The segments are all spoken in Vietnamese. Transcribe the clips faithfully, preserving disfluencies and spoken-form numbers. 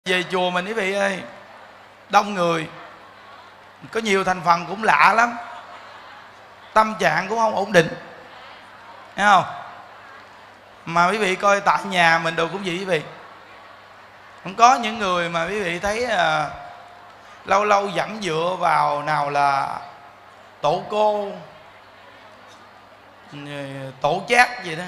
Về chùa mình quý vị ơi, đông người, có nhiều thành phần cũng lạ lắm, tâm trạng cũng không ổn định, thấy không? Mà quý vị coi tại nhà mình đồ cũng vậy quý vị. Không có những người mà quý vị thấy à, lâu lâu dẫm dựa vào nào là tổ cô, tổ chát gì đó.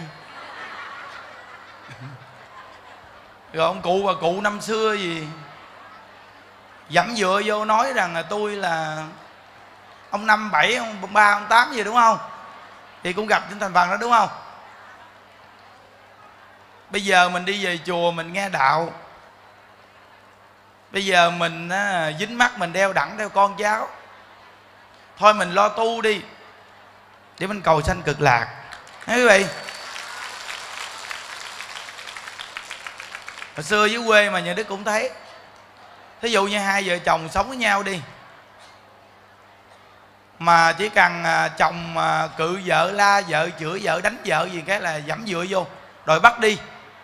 Rồi ông cụ bà cụ năm xưa gì dẫm dựa vô nói rằng là tôi là ông năm bảy, ông ba, ông tám gì, đúng không? Thì cũng gặp những thành phần đó, đúng không? Bây giờ mình đi về chùa mình nghe đạo, bây giờ mình á, dính mắt mình đeo đẳng theo con cháu, thôi mình lo tu đi để mình cầu sanh cực lạc. Thấy quý vị, hồi xưa dưới quê mà nhà Đức cũng thấy, thí dụ như hai vợ chồng sống với nhau đi, mà chỉ cần chồng cự vợ, la vợ, chửi vợ, đánh vợ gì cái là dẫm dựa vô rồi bắt đi.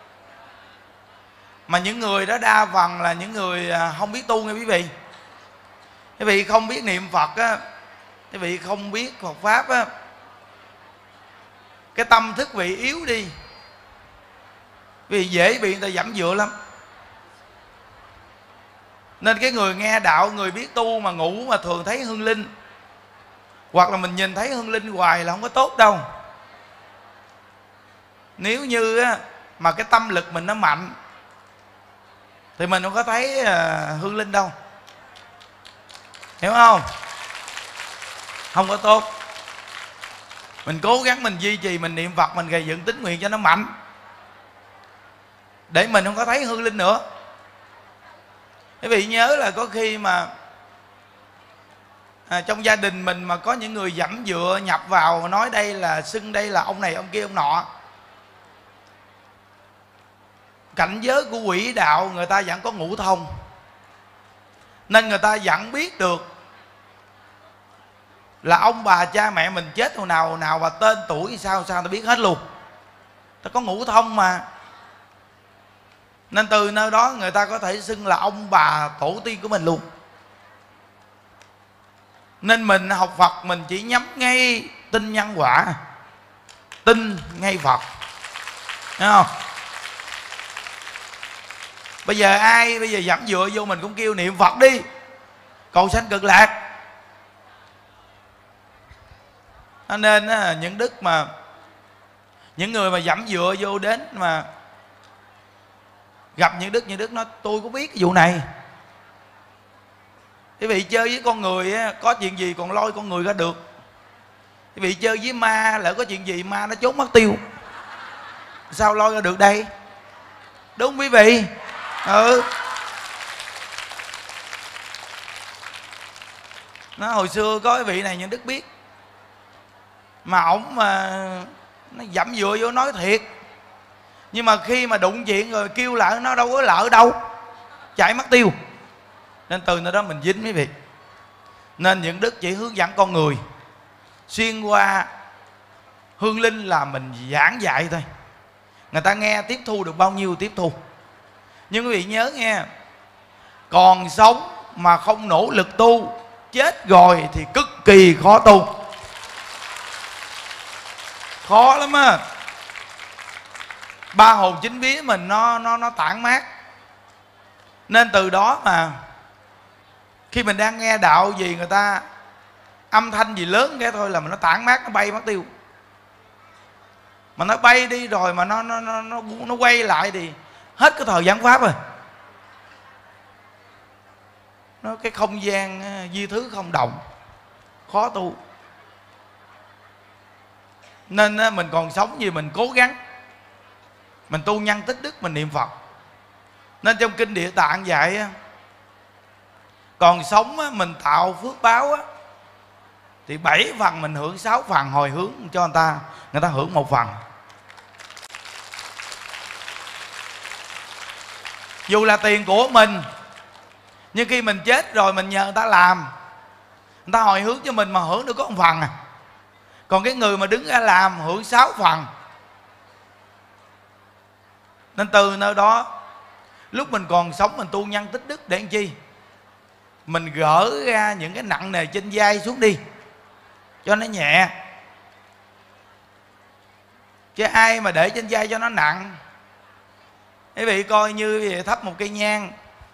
Mà những người đó đa phần là những người không biết tu nghe quý vị. Quý vị không biết niệm Phật á, quý vị không biết Phật Pháp á, cái tâm thức vị yếu đi, vì dễ bị người ta dẫm dựa lắm. Nên cái người nghe đạo, người biết tu mà ngủ mà thường thấy hương linh, hoặc là mình nhìn thấy hương linh hoài là không có tốt đâu. Nếu như á, mà cái tâm lực mình nó mạnh thì mình không có thấy hương linh đâu, hiểu không? Không có tốt. Mình cố gắng mình duy trì, mình niệm Phật, mình gây dựng tín nguyện cho nó mạnh, để mình không có thấy hương linh nữa. Quý vị nhớ là có khi mà à, trong gia đình mình mà có những người dẫm dựa nhập vào, nói đây là xưng đây là ông này ông kia ông nọ, cảnh giới của quỷ đạo người ta vẫn có ngũ thông, nên người ta vẫn biết được là ông bà cha mẹ mình chết hồi nào nào và tên tuổi sao sao, ta biết hết luôn. Ta có ngũ thông mà, nên từ nơi đó người ta có thể xưng là ông bà tổ tiên của mình luôn. Nên mình học Phật mình chỉ nhắm ngay tin nhân quả, tin ngay Phật, thấy không? Bây giờ ai bây giờ dẫm dựa vô mình cũng kêu niệm Phật đi, cầu sanh cực lạc. Nên những đức mà những người mà dẫm dựa vô đến mà gặp những đức, những đức nói tôi có biết cái vụ này. Quý vị chơi với con người á, có chuyện gì còn lôi con người ra được. Quý vị chơi với ma lỡ có chuyện gì ma nó trốn mất tiêu, sao lôi ra được đây, đúng không quý vị? Ừ. Nó hồi xưa có cái vị này những đức biết, mà ổng mà nó dẫm dựa vô nói thiệt, nhưng mà khi mà đụng chuyện rồi kêu lại nó đâu có lỡ đâu, chạy mất tiêu. Nên từ nơi đó mình dính quý vị. Nên những đức chỉ hướng dẫn con người, xuyên qua hương linh là mình giảng dạy thôi, người ta nghe tiếp thu được bao nhiêu tiếp thu. Nhưng quý vị nhớ nghe, còn sống mà không nỗ lực tu, chết rồi thì cực kỳ khó tu, khó lắm á. Ba hồn chín vía mình nó nó nó tản mát. Nên từ đó mà khi mình đang nghe đạo gì, người ta âm thanh gì lớn cái thôi là mình nó tản mát, nó bay mất tiêu. Mà nó bay đi rồi mà nó nó nó nó, nó quay lại thì hết cái thời giảng pháp rồi. Nó cái không gian di thứ không đồng, khó tu. Nên mình còn sống gì mình cố gắng mình tu nhân tích đức, mình niệm Phật. Nên trong kinh Địa Tạng dạy, còn sống mình tạo phước báo thì bảy phần mình hưởng sáu phần, hồi hướng cho người ta, người ta hưởng một phần. Dù là tiền của mình, nhưng khi mình chết rồi mình nhờ người ta làm, người ta hồi hướng cho mình mà hưởng được có một phần à. Còn cái người mà đứng ra làm hưởng sáu phần. Nên từ nơi đó Lúc mình còn sống mình tu nhân tích đức để làm chi? Mình gỡ ra những cái nặng nề trên vai xuống đi cho nó nhẹ. Chứ ai mà để trên vai cho nó nặng. Quý vị coi như vậy, thắp một cây nhang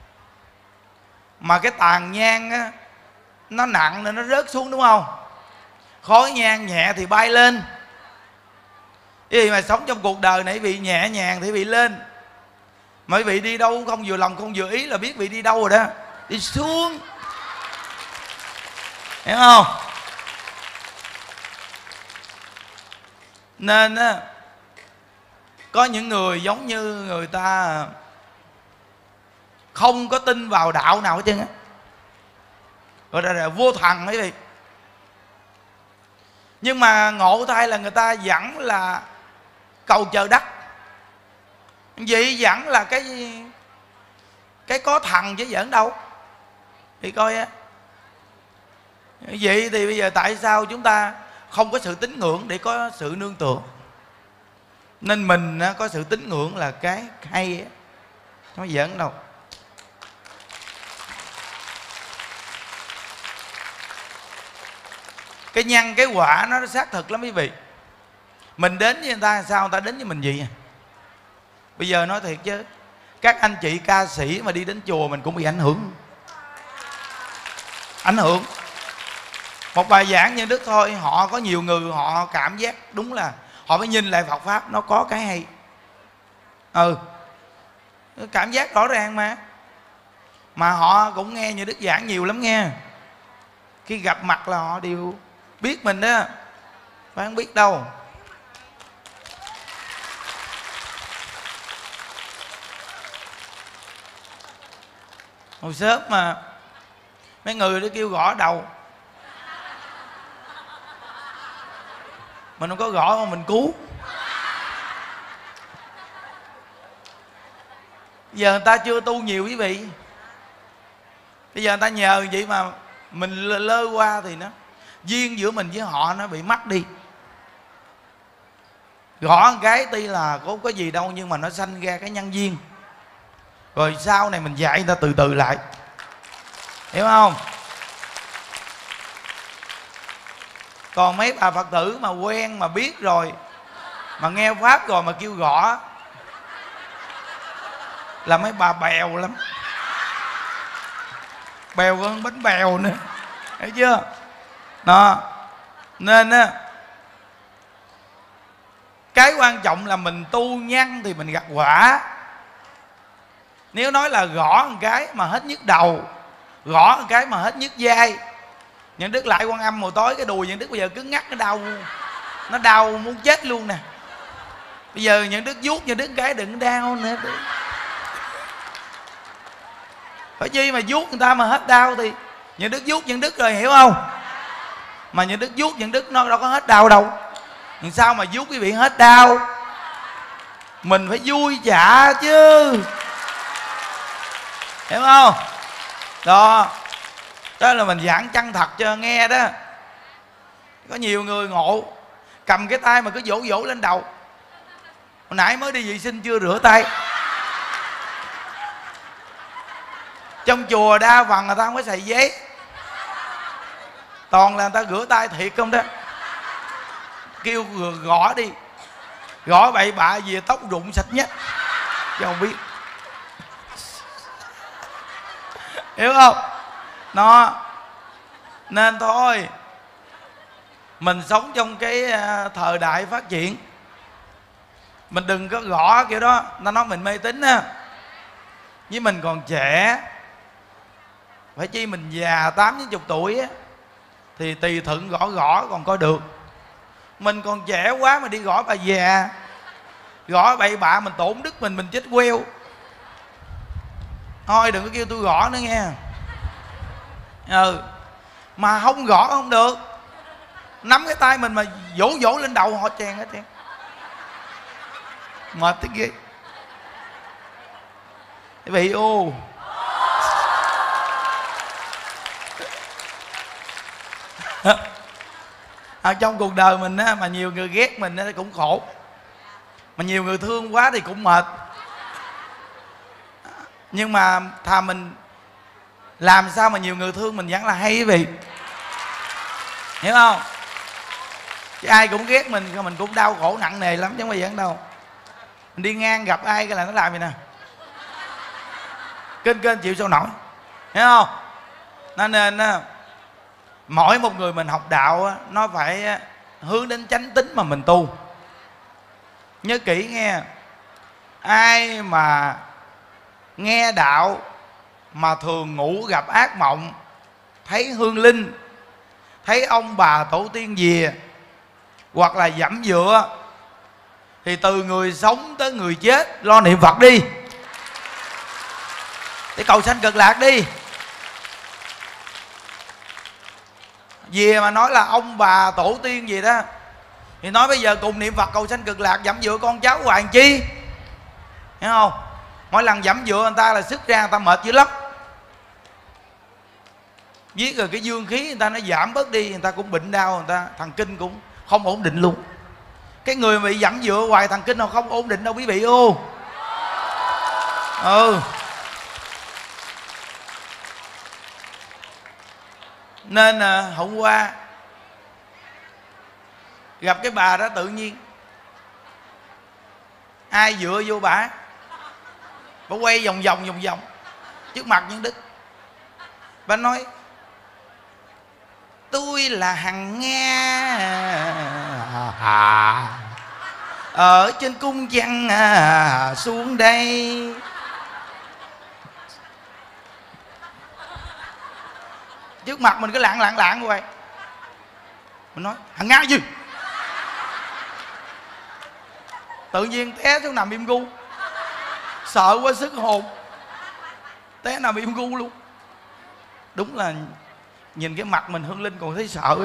mà cái tàn nhang á, nó nặng nên nó rớt xuống, đúng không? Khói nhang nhẹ thì bay lên. Quý vị mà sống trong cuộc đời này, quý vị nhẹ nhàng thì quý vị lên. Mà quý vị đi đâu không vừa lòng không vừa ý là biết vị đi đâu rồi đó, đi xuống. Hiểu không? Nên á, có những người giống như người ta không có tin vào đạo nào hết trơn á, gọi là, là vô thần quý vị. Nhưng mà ngộ thay là người ta vẫn là cầu chờ đắc. Vậy vẫn là cái cái có thần chứ giỡn đâu. Thì coi á, vậy thì bây giờ tại sao chúng ta không có sự tín ngưỡng để có sự nương tựa? Nên mình có sự tín ngưỡng là cái hay á, không có giỡn đâu. Cái nhân cái quả nó xác thực lắm quý vị. Mình đến với người ta sao người ta đến với mình vậy à? Bây giờ nói thiệt chứ, các anh chị ca sĩ mà đi đến chùa mình cũng bị ảnh hưởng. Ảnh hưởng. Một bài giảng như Đức thôi, họ có nhiều người họ cảm giác đúng là họ mới nhìn lại Phật Pháp nó có cái hay. Ừ, cảm giác rõ ràng mà. Mà họ cũng nghe như Đức giảng nhiều lắm nghe. Khi gặp mặt là họ đều biết mình đó, phải không biết đâu. Hồi sớm mà mấy người nó kêu gõ đầu, mình không có gõ mà mình cứu. Giờ người ta chưa tu nhiều quý vị. Bây giờ người ta nhờ vậy mà mình lơ, lơ qua thì nó duyên giữa mình với họ nó bị mất đi. Gõ một cái tuy là cũng không có gì đâu, nhưng mà nó sanh ra cái nhân duyên. Rồi sau này mình dạy người ta từ từ lại. Hiểu không? Còn mấy bà Phật tử mà quen mà biết rồi, mà nghe Pháp rồi mà kêu gõ là mấy bà bèo lắm. Bèo hơn bánh bèo nữa. Thấy chưa? Đó. Nên á, cái quan trọng là mình tu nhân thì mình gặt quả. Nếu nói là gõ một cái mà hết nhức đầu, gõ một cái mà hết nhức vai, Những Đức lại Quan Âm màu tối cái đùi Những Đức bây giờ cứ ngắt nó đau, nó đau muốn chết luôn nè. Bây giờ Những Đức vuốt Những Đức cái đừng đau nữa. Phải chi mà vuốt người ta mà hết đau thì Những Đức vuốt Những Đức rồi, hiểu không? Mà Những Đức vuốt Những Đức nó đâu có hết đau đâu. Làm sao mà vuốt quý vị hết đau? Mình phải vui chả chứ, hiểu không? Đó, đó là mình giảng chân thật cho nghe đó. Có nhiều người ngộ, cầm cái tay mà cứ vỗ vỗ lên đầu. Hồi nãy mới đi vệ sinh chưa rửa tay. Trong chùa đa phần người ta không có xài giấy, toàn là người ta rửa tay thiệt không đó. Kêu gõ đi, gõ bậy bạ về tóc rụng sạch nhất cho không biết. Hiểu không? Nó nên thôi, mình sống trong cái thời đại phát triển, mình đừng có gõ kiểu đó. Nó nói mình mê tín á, với mình còn trẻ. Phải chi mình già tám chín chục tuổi á thì tùy thuận gõ gõ còn có được. Mình còn trẻ quá mà đi gõ bà già, gõ bậy bạ mình tổn đức mình, mình chết queo. Thôi đừng có kêu tôi gõ nữa nghe. Ừ, mà không gõ không được. Nắm cái tay mình mà vỗ vỗ lên đầu họ chèn hết trơn, mệt tới ghê. Quý vị ô ở trong cuộc đời mình á, mà nhiều người ghét mình á cũng khổ, mà nhiều người thương quá thì cũng mệt. Nhưng mà thà mình làm sao mà nhiều người thương mình vẫn là hay quý vị, hiểu không? Chứ ai cũng ghét mình, mình cũng đau khổ nặng nề lắm chứ không phải giỡn đâu. Mình đi ngang gặp ai cái là nó làm vậy nè, kênh kênh chịu sao nổi, hiểu không? Nên nên mỗi một người mình học đạo nó phải hướng đến chánh tính mà mình tu. Nhớ kỹ nghe, ai mà nghe đạo mà thường ngủ gặp ác mộng, thấy hương linh, thấy ông bà tổ tiên về, hoặc là dẫm dựa, thì từ người sống tới người chết lo niệm Phật đi, để cầu sanh cực lạc đi. Về mà nói là ông bà tổ tiên gì đó thì nói bây giờ cùng niệm Phật cầu sanh cực lạc, dẫm dựa con cháu hoàng chi, hiểu không? Mỗi lần dẫm dựa người ta là sức ra người ta mệt dữ lắm, viết rồi cái dương khí người ta nó giảm bớt đi, người ta cũng bệnh đau, người ta thần kinh cũng không ổn định luôn. Cái người bị dẫm dựa hoài thần kinh nào không ổn định đâu quý vị ô. Ừ. Nên à, hôm qua gặp cái bà đó tự nhiên ai dựa vô bà, bà quay vòng vòng vòng vòng trước mặt Nhân Đức. Bà nói tôi là Hằng Nga à, ở trên cung trăng à, xuống đây. Trước mặt mình cứ lạng lạng lạng vậy. Mình nói Hằng Nga gì? Tự nhiên té xuống nằm im gu, sợ quá sức hồn, té nằm im gu luôn. Đúng là nhìn cái mặt mình hương linh còn thấy sợ.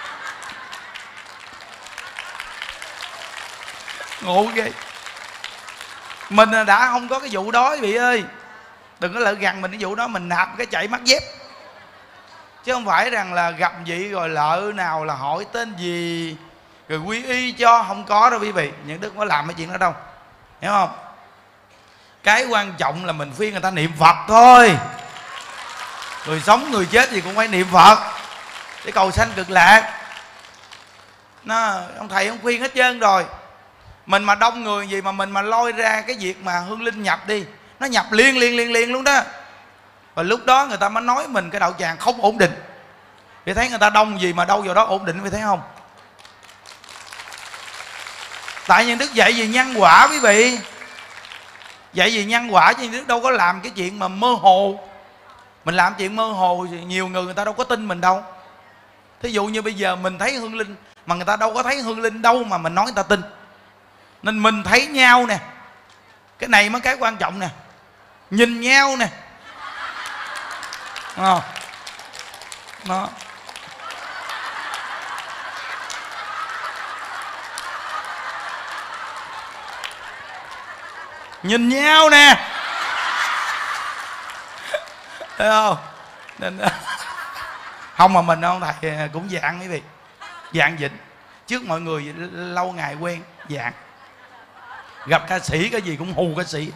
Ngộ ghê. Mình đã không có cái vụ đó quý vị ơi, đừng có lợi gần mình cái vụ đó, mình nạp cái chạy mắt dép. Chứ không phải rằng là gặp vậy rồi lợ nào là hỏi tên gì rồi quy y cho, không có đâu quý vị. Những Đức có làm cái chuyện đó đâu, hiểu không? Cái quan trọng là mình khuyên người ta niệm Phật thôi. Người sống người chết gì cũng phải niệm Phật để cầu sanh cực lạc. Nó, ông thầy ông khuyên hết trơn rồi. Mình mà đông người gì mà mình mà lôi ra cái việc mà hương linh nhập đi, nó nhập liên liên liên liên luôn đó. Và lúc đó người ta mới nói mình cái đạo tràng không ổn định. Vì thấy người ta đông gì mà đâu vào đó ổn định, vì thấy không? Tại Nhân Đức dạy gì nhân quả quý vị, dạy gì nhân quả, chứ Nhân Đức đâu có làm cái chuyện mà mơ hồ. Mình làm chuyện mơ hồ thì nhiều người người ta đâu có tin mình đâu. Thí dụ như bây giờ mình thấy hương linh mà người ta đâu có thấy hương linh đâu mà mình nói người ta tin. Nên mình thấy nhau nè, cái này mới cái quan trọng nè, nhìn nhau nè à, đó. Nhìn nhau nè, thấy không? Nên không mà mình không thầy cũng dạng quý vị, dạng vịnh trước mọi người lâu ngày quen dạng. Gặp ca sĩ cái gì cũng hù ca sĩ.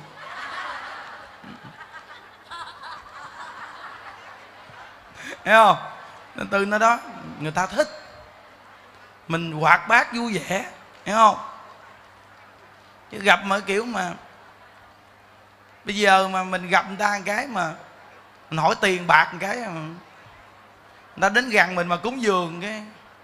Thấy không? Nên từ nó đó người ta thích mình hoạt bát vui vẻ, hiểu không? Chứ gặp mà kiểu mà bây giờ mà mình gặp người ta một cái mà mình hỏi tiền bạc một cái mà người ta đến gần mình mà cúng dường cái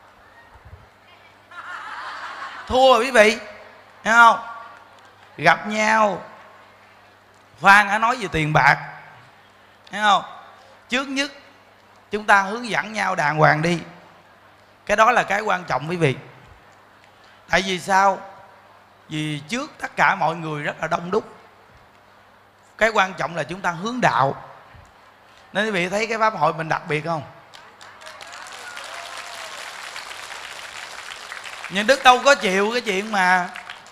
thua rồi quý vị, hiểu không? Gặp nhau Phan đã nói về tiền bạc, thấy không? Trước nhất chúng ta hướng dẫn nhau đàng hoàng đi. Cái đó là cái quan trọng quý vị. Tại vì sao? Vì trước tất cả mọi người rất là đông đúc. Cái quan trọng là chúng ta hướng đạo. Nên quý vị thấy cái pháp hội mình đặc biệt không? Nhân Đức đâu có chịu cái chuyện mà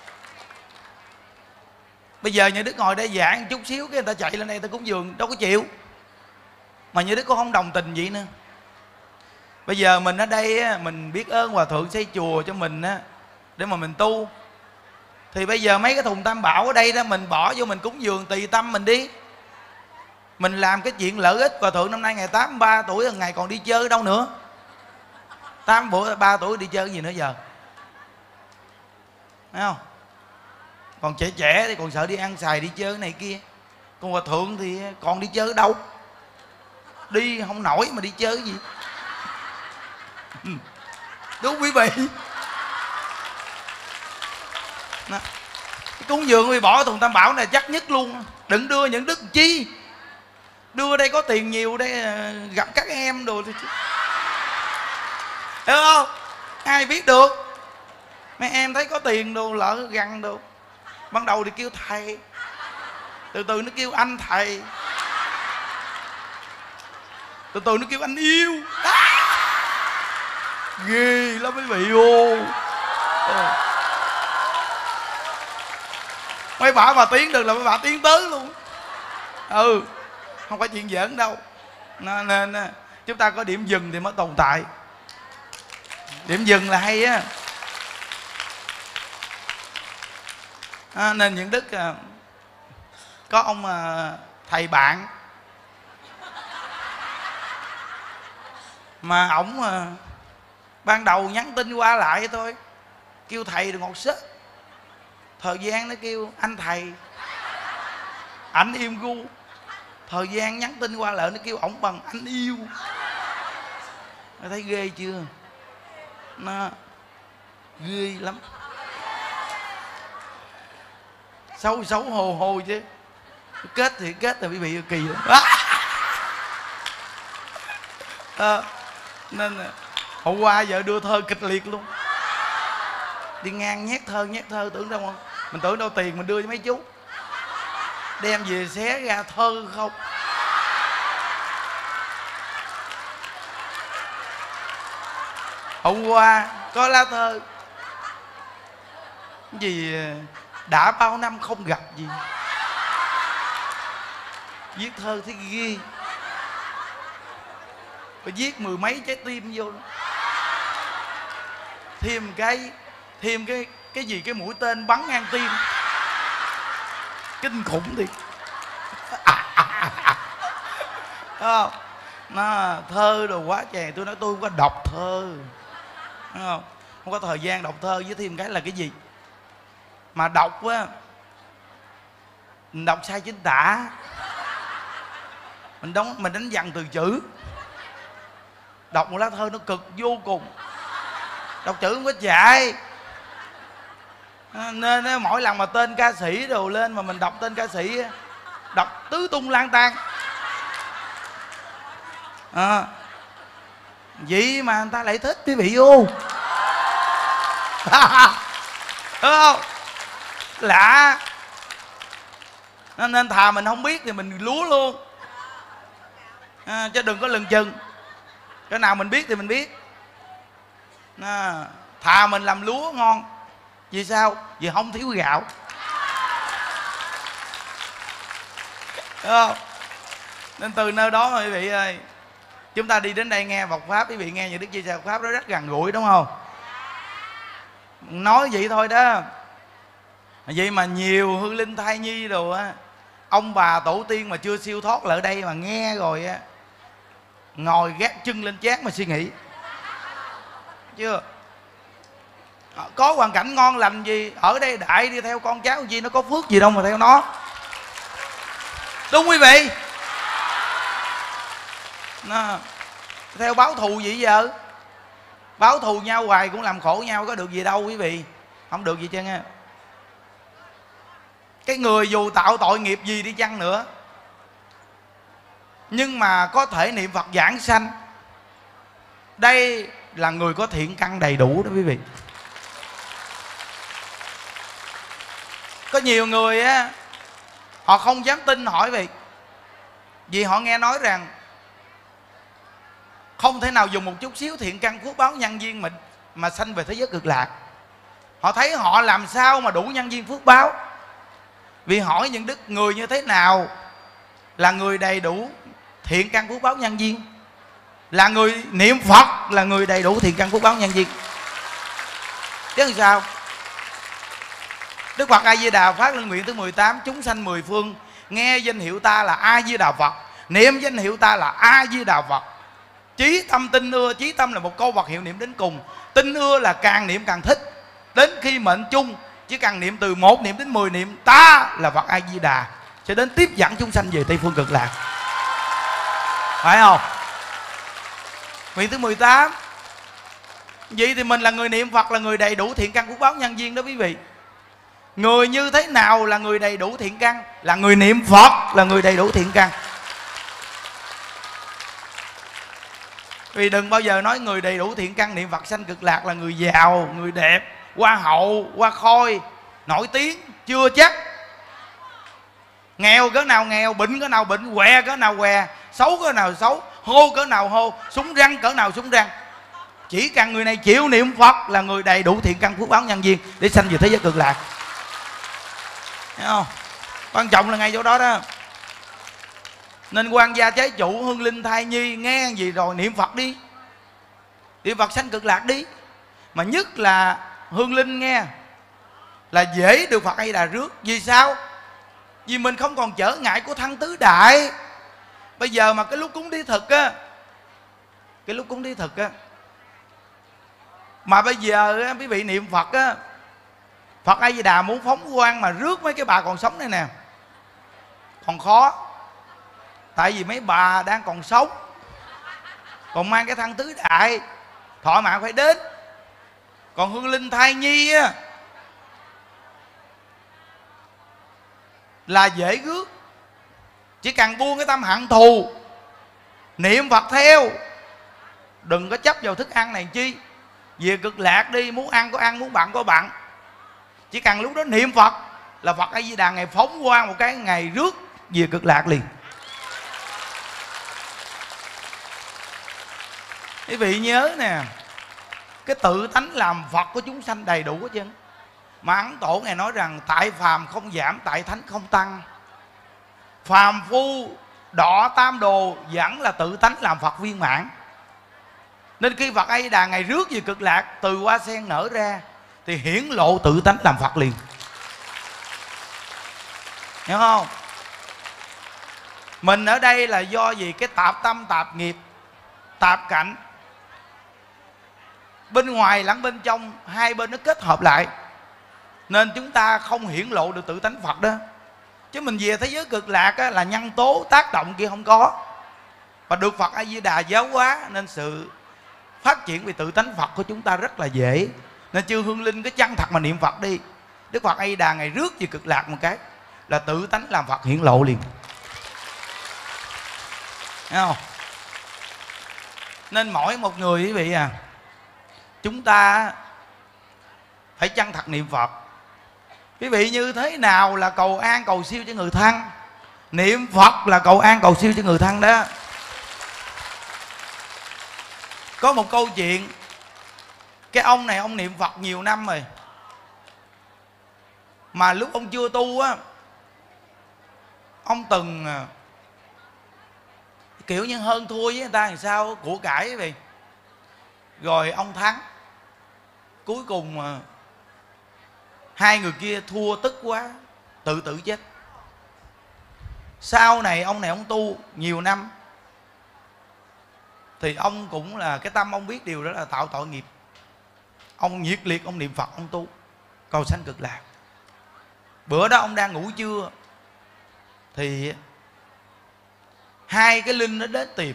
bây giờ Nhân Đức ngồi đây giảng chút xíu cái người ta chạy lên đây người ta cúng dường, đâu có chịu. Mà Nhân Đức cũng không đồng tình vậy nữa. Bây giờ mình ở đây á, mình biết ơn Hòa Thượng xây chùa cho mình á, để mà mình tu. Thì bây giờ mấy cái thùng tam bảo ở đây đó mình bỏ vô mình cúng dường tùy tâm mình đi. Mình làm cái chuyện lợi ích. Hòa thượng năm nay ngày tám mươi ba tuổi, ngày còn đi chơi đâu nữa. tám mươi ba tuổi đi chơi cái gì nữa giờ, thấy không? Còn trẻ trẻ thì còn sợ đi ăn xài đi chơi này kia. Còn hòa thượng thì còn đi chơi đâu, đi không nổi mà đi chơi cái gì. Đúng quý vị. Đó. Cái cúng dường vì bỏ Thùng Tam Bảo này chắc nhất luôn. Đừng đưa những đức chi, đưa đây có tiền nhiều đây gặp các em đồ thì hiểu không? Ai biết được. Mấy em thấy có tiền đồ lỡ gằn đồ. Ban đầu thì kêu thầy, từ từ nó kêu anh thầy, từ từ nó kêu anh yêu. À! Ghê lắm quý vị ô. Ừ. Mấy bà mà tiến được là mấy bà tiến tới luôn. Ừ, không phải chuyện giỡn đâu. Nên, nên chúng ta có điểm dừng thì mới tồn tại. Điểm dừng là hay á. À, nên những đức à, có ông à, thầy bạn mà ổng à, ban đầu nhắn tin qua lại thôi, kêu thầy được ngọt sớt. Thời gian nó kêu anh thầy, ảnh im gu. Thời gian nhắn tin qua lại nó kêu ổng bằng anh yêu. Nó thấy ghê chưa? Nó ghê lắm. Xấu xấu hồ hồ chứ. Kết thì kết là bị bị kỳ lắm. À, nên hôm qua vợ đưa thơ kịch liệt luôn. Đi ngang nhét thơ nhét thơ, tưởng đâu không? Mình tưởng đâu tiền mình đưa cho mấy chú, đem về xé ra thơ không. Hôm qua có lá thơ gì đã bao năm không gặp gì, viết thơ thấy ghê. Phải viết mười mấy trái tim vô, thêm cái thêm cái cái gì cái mũi tên bắn ngang tim, kinh khủng thì à, à, à, à. Không? Nó thơ đồ quá trời. Tôi nói tôi không có đọc thơ, không không có thời gian đọc thơ. Với thêm cái là cái gì mà đọc á, mình đọc sai chính tả, mình đóng mình đánh vần từ chữ. Đọc một lá thơ nó cực vô cùng, đọc chữ không có chạy. Nên mỗi lần mà tên ca sĩ đồ lên mà mình đọc tên ca sĩ, đọc tứ tung lang tan. À, vậy mà người ta lại thích quý vị vô. Đúng không? Lạ. Nên thà mình không biết thì mình lúa luôn, à, chứ đừng có lừng chừng. Cái nào mình biết thì mình biết, à, thà mình làm lúa ngon. Vì sao? Vì không thiếu gạo. Đúng không? Nên từ nơi đó quý vị ơi, chúng ta đi đến đây nghe Phật Pháp, quý vị nghe những Đức chia sẻ Phật Pháp đó rất gần gũi, đúng không? Nói vậy thôi đó. Vậy mà nhiều hương linh thai nhi đồ á, ông bà tổ tiên mà chưa siêu thoát lại ở đây mà nghe rồi á, ngồi gác chân lên chán mà suy nghĩ. Chưa? Có hoàn cảnh ngon lành gì ở đây đại đi theo con cháu gì, nó có phước gì đâu mà theo nó. Đúng quý vị. Nó theo báo thù gì giờ? Báo thù nhau hoài cũng làm khổ nhau, có được gì đâu quý vị. Không được gì chứ nghe. Cái người dù tạo tội nghiệp gì đi chăng nữa, nhưng mà có thể niệm Phật giảng sanh, đây là người có thiện căn đầy đủ đó quý vị. Có nhiều người á, họ không dám tin hỏi vậy, vì họ nghe nói rằng không thể nào dùng một chút xíu thiện căn phước báo nhân duyên mà mà sanh về thế giới cực lạc. Họ thấy họ làm sao mà đủ nhân duyên phước báo. Vì hỏi những đức người như thế nào là người đầy đủ thiện căn phước báo nhân duyên? Là người niệm Phật là người đầy đủ thiện căn phước báo nhân duyên. Chứ làm sao? Đức Phật A Di Đà phát lên nguyện thứ mười tám: chúng sanh mười phương nghe danh hiệu ta là A Di Đà Phật, Niệm danh hiệu ta là A Di Đà Phật. Chí tâm tin ưa. Chí tâm là một câu vật hiệu niệm đến cùng. Tin ưa là càng niệm càng thích. Đến khi mệnh chung, chỉ cần niệm từ một niệm đến mười niệm ta là Phật A Di Đà, sẽ đến tiếp dẫn chúng sanh về Tây Phương Cực Lạc. Phải không? Nguyện thứ mười tám. Vậy thì mình là người niệm Phật, là người đầy đủ thiện căn phước báo nhân duyên đó quý vị. Người như thế nào là người đầy đủ thiện căn? Là người niệm Phật là người đầy đủ thiện căn. Vì đừng bao giờ nói người đầy đủ thiện căn niệm Phật sanh Cực Lạc là người giàu, người đẹp, hoa hậu, hoa khôi, nổi tiếng. Chưa chắc. Nghèo cỡ nào nghèo, bệnh cỡ nào bệnh, què cỡ nào què, xấu cỡ nào xấu, hô cỡ nào hô, súng răng cỡ nào súng răng. Chỉ cần người này chịu niệm Phật là người đầy đủ thiện căn phước báo nhân duyên để sanh về thế giới Cực Lạc. Thấy không? Quan trọng là ngay chỗ đó đó. Nên quan gia trái chủ, hương linh thai nhi, nghe gì rồi niệm Phật đi, niệm Phật sanh Cực Lạc đi. Mà nhất là hương linh nghe là dễ được Phật A Di Đà rước. Vì sao? Vì mình không còn trở ngại của thân tứ đại. Bây giờ mà cái lúc cúng đi thực á, cái lúc cúng đi thực á, mà bây giờ á, quý vị niệm Phật á, Phật A Di Đà muốn phóng quang mà rước mấy cái bà còn sống này nè, còn khó. Tại vì mấy bà đang còn sống, còn mang cái thân tứ đại, thọ mạng phải đến. Còn hương linh thai nhi á là dễ rước. Chỉ cần buông cái tâm hận thù, niệm Phật theo, đừng có chấp vào thức ăn này chi. Về Cực Lạc đi, muốn ăn có ăn, muốn bận có bận. Chỉ cần lúc đó niệm Phật là Phật A Di Đà ngày phóng quang một cái, ngày rước về Cực Lạc liền. Quý vị nhớ nè, cái tự tánh làm Phật của chúng sanh đầy đủ hết trơn. Mà Ấn Tổ Ngài nói rằng tại phàm không giảm, tại thánh không tăng. Phàm phu đọ tam đồ vẫn là tự tánh làm Phật viên mãn. Nên khi Phật A Di Đà Ngài rước về Cực Lạc, từ hoa sen nở ra thì hiển lộ tự tánh làm Phật liền. Hiểu không? Mình ở đây là do gì? Cái tạp tâm, tạp nghiệp, tạp cảnh, bên ngoài lẫn bên trong, hai bên nó kết hợp lại, nên chúng ta không hiển lộ được tự tánh Phật đó. Chứ mình về thế giới Cực Lạc á, là nhân tố tác động kia không có. Và được Phật A Di Đà giáo hóa, nên sự phát triển về tự tánh Phật của chúng ta rất là dễ. Nên chư hương linh cái chân thật mà niệm Phật đi, Đức Phật A Di Đà Ngài rước về Cực Lạc một cái là tự tánh làm Phật hiển lộ liền. Thấy không? Nên mỗi một người quý vị à, chúng ta phải chân thật niệm Phật. Quý vị như thế nào là cầu an cầu siêu cho người thân? Niệm Phật là cầu an cầu siêu cho người thân đó. Có một câu chuyện, cái ông này ông niệm Phật nhiều năm rồi, mà lúc ông chưa tu á, ông từng kiểu như hơn thua với người ta làm sao, của cải quý vị. Rồi ông thắng, cuối cùng hai người kia thua tức quá, tự tử chết. Sau này ông này ông tu nhiều năm, thì ông cũng là cái tâm ông biết điều đó là tạo tội nghiệp. Ông nhiệt liệt ông niệm Phật, ông tu cầu sanh Cực Lạc. Bữa đó ông đang ngủ trưa, thì hai cái linh nó đến tìm.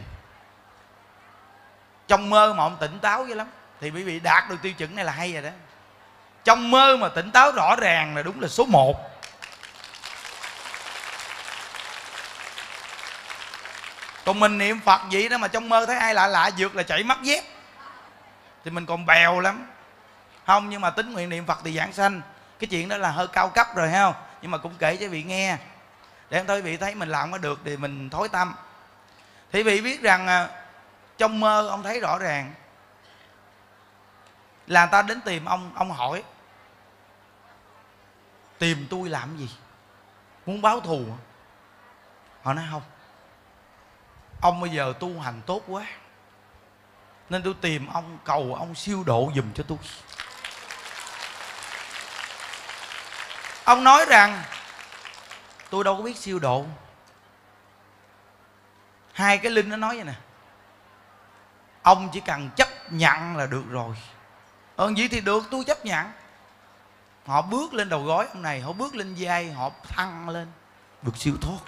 Trong mơ mà ông tỉnh táo dữ lắm. Thì quý vị đạt được tiêu chuẩn này là hay rồi đó. Trong mơ mà tỉnh táo rõ ràng là đúng là số một. Còn mình niệm Phật vậy đó mà trong mơ thấy ai lạ lạ vượt là chạy mất dép thì mình còn bèo lắm. Không, nhưng mà tính nguyện niệm Phật thì giảng sanh, cái chuyện đó là hơi cao cấp rồi, thấy không? Nhưng mà cũng kể cho quý vị nghe, để thôi quý vị thấy mình làm có được thì mình thối tâm. Thì quý vị biết rằng trong mơ ông thấy rõ ràng là người ta đến tìm ông. Ông hỏi tìm tôi làm gì, muốn báo thù? Họ nói không, ông bây giờ tu hành tốt quá nên tôi tìm ông, cầu ông siêu độ giùm cho tôi. Ông nói rằng tôi đâu có biết siêu độ, Hai cái linh nó nói vậy nè: ông chỉ cần chấp nhận là được rồi. Ơn vậy thì được, tôi chấp nhận. Họ bước lên đầu gối ông này, họ bước lên vai, họ thăng lên, được siêu thoát.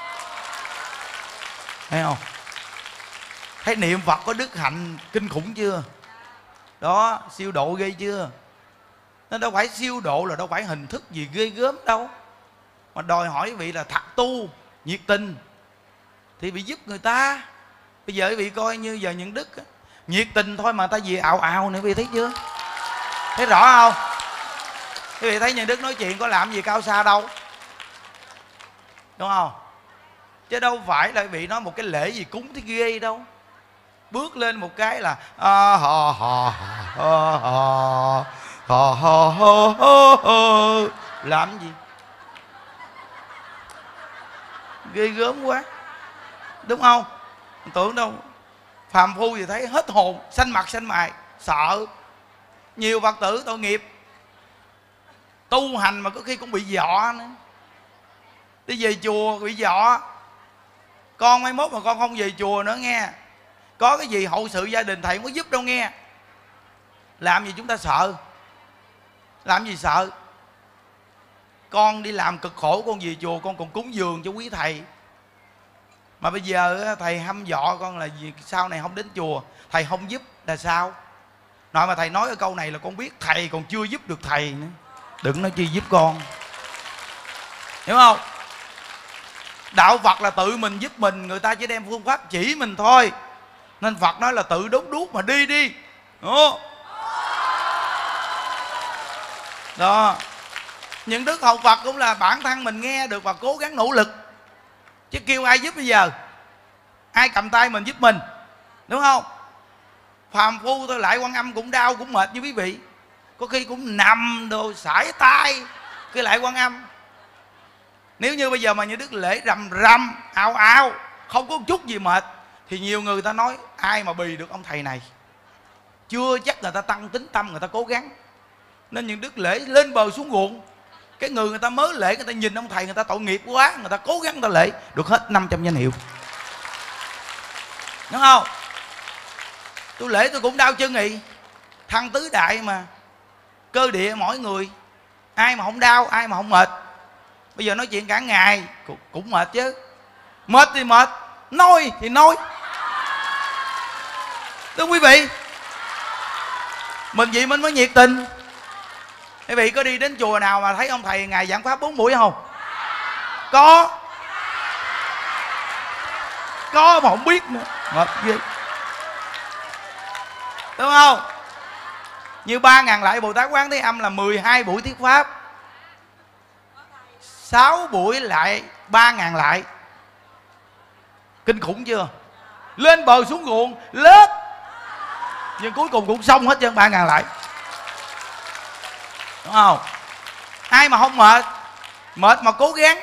Thấy không? Thấy niệm Phật có đức hạnh kinh khủng chưa? Đó, siêu độ ghê chưa? Nó đâu phải siêu độ là đâu phải hình thức gì ghê gớm đâu, mà đòi hỏi vị là thật tu, nhiệt tình thì bị giúp người ta. Bây giờ quý vị coi như giờ những đức nhiệt tình thôi mà người ta gì ào ào nữa, quý vị thấy chưa? Thấy rõ không? Quý vị thấy những đức nói chuyện có làm gì cao xa đâu, đúng không? Chứ đâu phải là quý vị nói một cái lễ gì cúng thấy ghê đâu. Bước lên một cái là à, hò, hò, hò, hò, hò, hò, hò, hò, hò. Làm gì ghê gớm quá, đúng không? Tưởng đâu phàm phu thì thấy hết hồn, xanh mặt xanh mày, sợ. Nhiều Phật tử tội nghiệp, tu hành mà có khi cũng bị dọa nữa. Đi về chùa bị dọa: con mai mốt mà con không về chùa nữa nghe, có cái gì hậu sự gia đình thầy không có giúp đâu nghe. Làm gì chúng ta sợ? Làm gì sợ? Con đi làm cực khổ, con về chùa con còn cúng dường cho quý thầy. Mà bây giờ thầy hăm dọa con là gì sau này không đến chùa, thầy không giúp là sao? Nội mà thầy nói cái câu này là con biết thầy còn chưa giúp được thầy nữa, đừng nói chi giúp con. Hiểu không? Đạo Phật là tự mình giúp mình, người ta chỉ đem phương pháp chỉ mình thôi. Nên Phật nói là tự đốt đuốc mà đi đi. Đó, đó. Những đức học Phật cũng là bản thân mình nghe được và cố gắng nỗ lực, chứ kêu ai giúp bây giờ? Ai cầm tay mình giúp mình, đúng không? Phàm phu thôi, lại Quan Âm cũng đau cũng mệt như quý vị, có khi cũng nằm đồ sải tay cái lại Quan Âm. Nếu như bây giờ mà những đức lễ rầm rầm ào ào không có chút gì mệt thì nhiều người ta nói ai mà bì được ông thầy này. Chưa chắc người ta tăng tính tâm, người ta cố gắng. Nên những đức lễ lên bờ xuống ruộng, cái người người ta mới lễ, người ta nhìn ông thầy người ta tội nghiệp quá, người ta cố gắng người ta lễ được hết năm trăm danh hiệu, đúng không? Tôi lễ tôi cũng đau chân nghị, thân tứ đại mà, cơ địa mỗi người, ai mà không đau, ai mà không mệt. Bây giờ nói chuyện cả ngày cũng, cũng mệt chứ. Mệt thì mệt, nói thì nói, đúng quý vị? Mình vậy mình mới nhiệt tình. Quý vị có đi đến chùa nào mà thấy ông thầy ngày giảng pháp bốn buổi không? Có. Có mà không biết nữa, mệt ghê, đúng không? Như ba ngàn lại Bồ Tát Quán Thế Âm là mười hai buổi thuyết pháp, sáu buổi lại ba ngàn lại. Kinh khủng chưa? Lên bờ xuống ruộng lết, nhưng cuối cùng cũng xong hết trơn ba ngàn lại, đúng không? Ai mà không mệt, mệt mà cố gắng,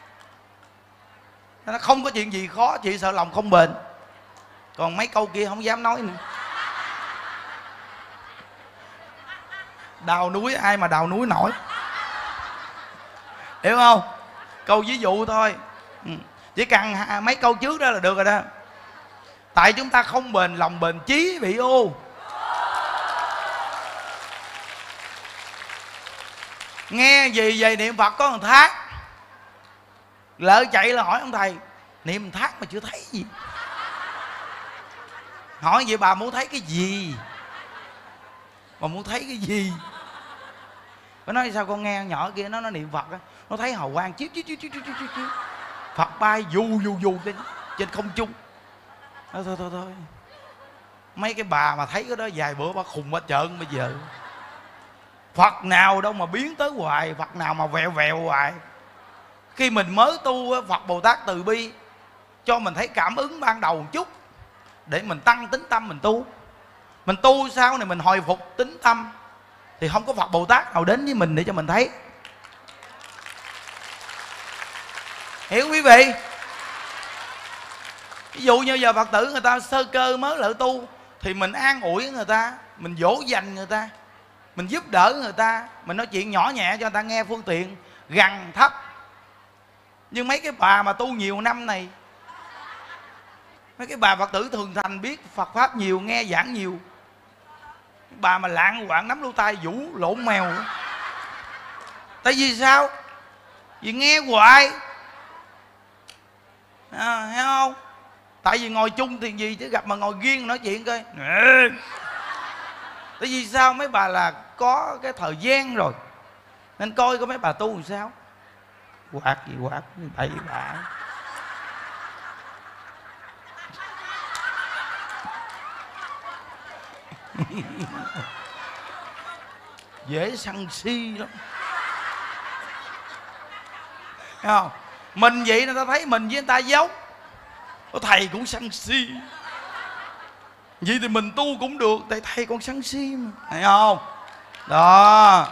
nó không có chuyện gì khó, chị sợ lòng không bền. Còn mấy câu kia không dám nói nữa. Đào núi ai mà đào núi nổi, hiểu không? Câu ví dụ thôi, chỉ cần mấy câu trước đó là được rồi đó. Tại chúng ta không bền lòng bền chí bị ô. Nghe gì về niệm Phật có một thác, lỡ chạy là hỏi ông thầy niệm thác mà chưa thấy gì. Hỏi vậy bà muốn thấy cái gì? Bà muốn thấy cái gì? Nó nói sao con nghe nhỏ kia nó nó niệm Phật á, nó thấy hào quang chiếu chiếu chiếu chiếu chiếu chiếu, chiếu. Phật bay dù dù dù trên trên không trung. Nói thôi thôi thôi, mấy cái bà mà thấy cái đó vài bữa bà khùng hết trơn bây giờ. Phật nào đâu mà biến tới hoài, Phật nào mà vẹo vẹo hoài. Khi mình mới tu, Phật Bồ Tát từ bi cho mình thấy cảm ứng ban đầu một chút để mình tăng tính tâm mình tu. Mình tu sau này mình hồi phục tính tâm thì không có Phật Bồ Tát nào đến với mình để cho mình thấy. Hiểu quý vị? Ví dụ như giờ Phật tử người ta sơ cơ mới lỡ tu thì mình an ủi người ta, mình dỗ dành người ta, mình giúp đỡ người ta, mình nói chuyện nhỏ nhẹ cho người ta nghe, phương tiện gần thấp. Nhưng mấy cái bà mà tu nhiều năm này mấy cái bà Phật tử thường thành biết Phật pháp nhiều, nghe giảng nhiều, bà mà lạng quạng nắm lỗ tai vũ lộn mèo. Tại vì sao? Vì nghe hoài à, thấy không? Tại vì ngồi chung thì gì chứ gặp mà ngồi riêng nói chuyện coi. Tại vì sao? Mấy bà là có cái thời gian rồi nên coi có mấy bà tu làm sao. Quạt gì quạt bậy bạ. Dễ sân si lắm. Thấy không? Mình vậy người ta thấy mình với người ta giống. Thầy cũng sân si, vậy thì mình tu cũng được. Tại thầy còn sân si mà. Thấy không? Đó.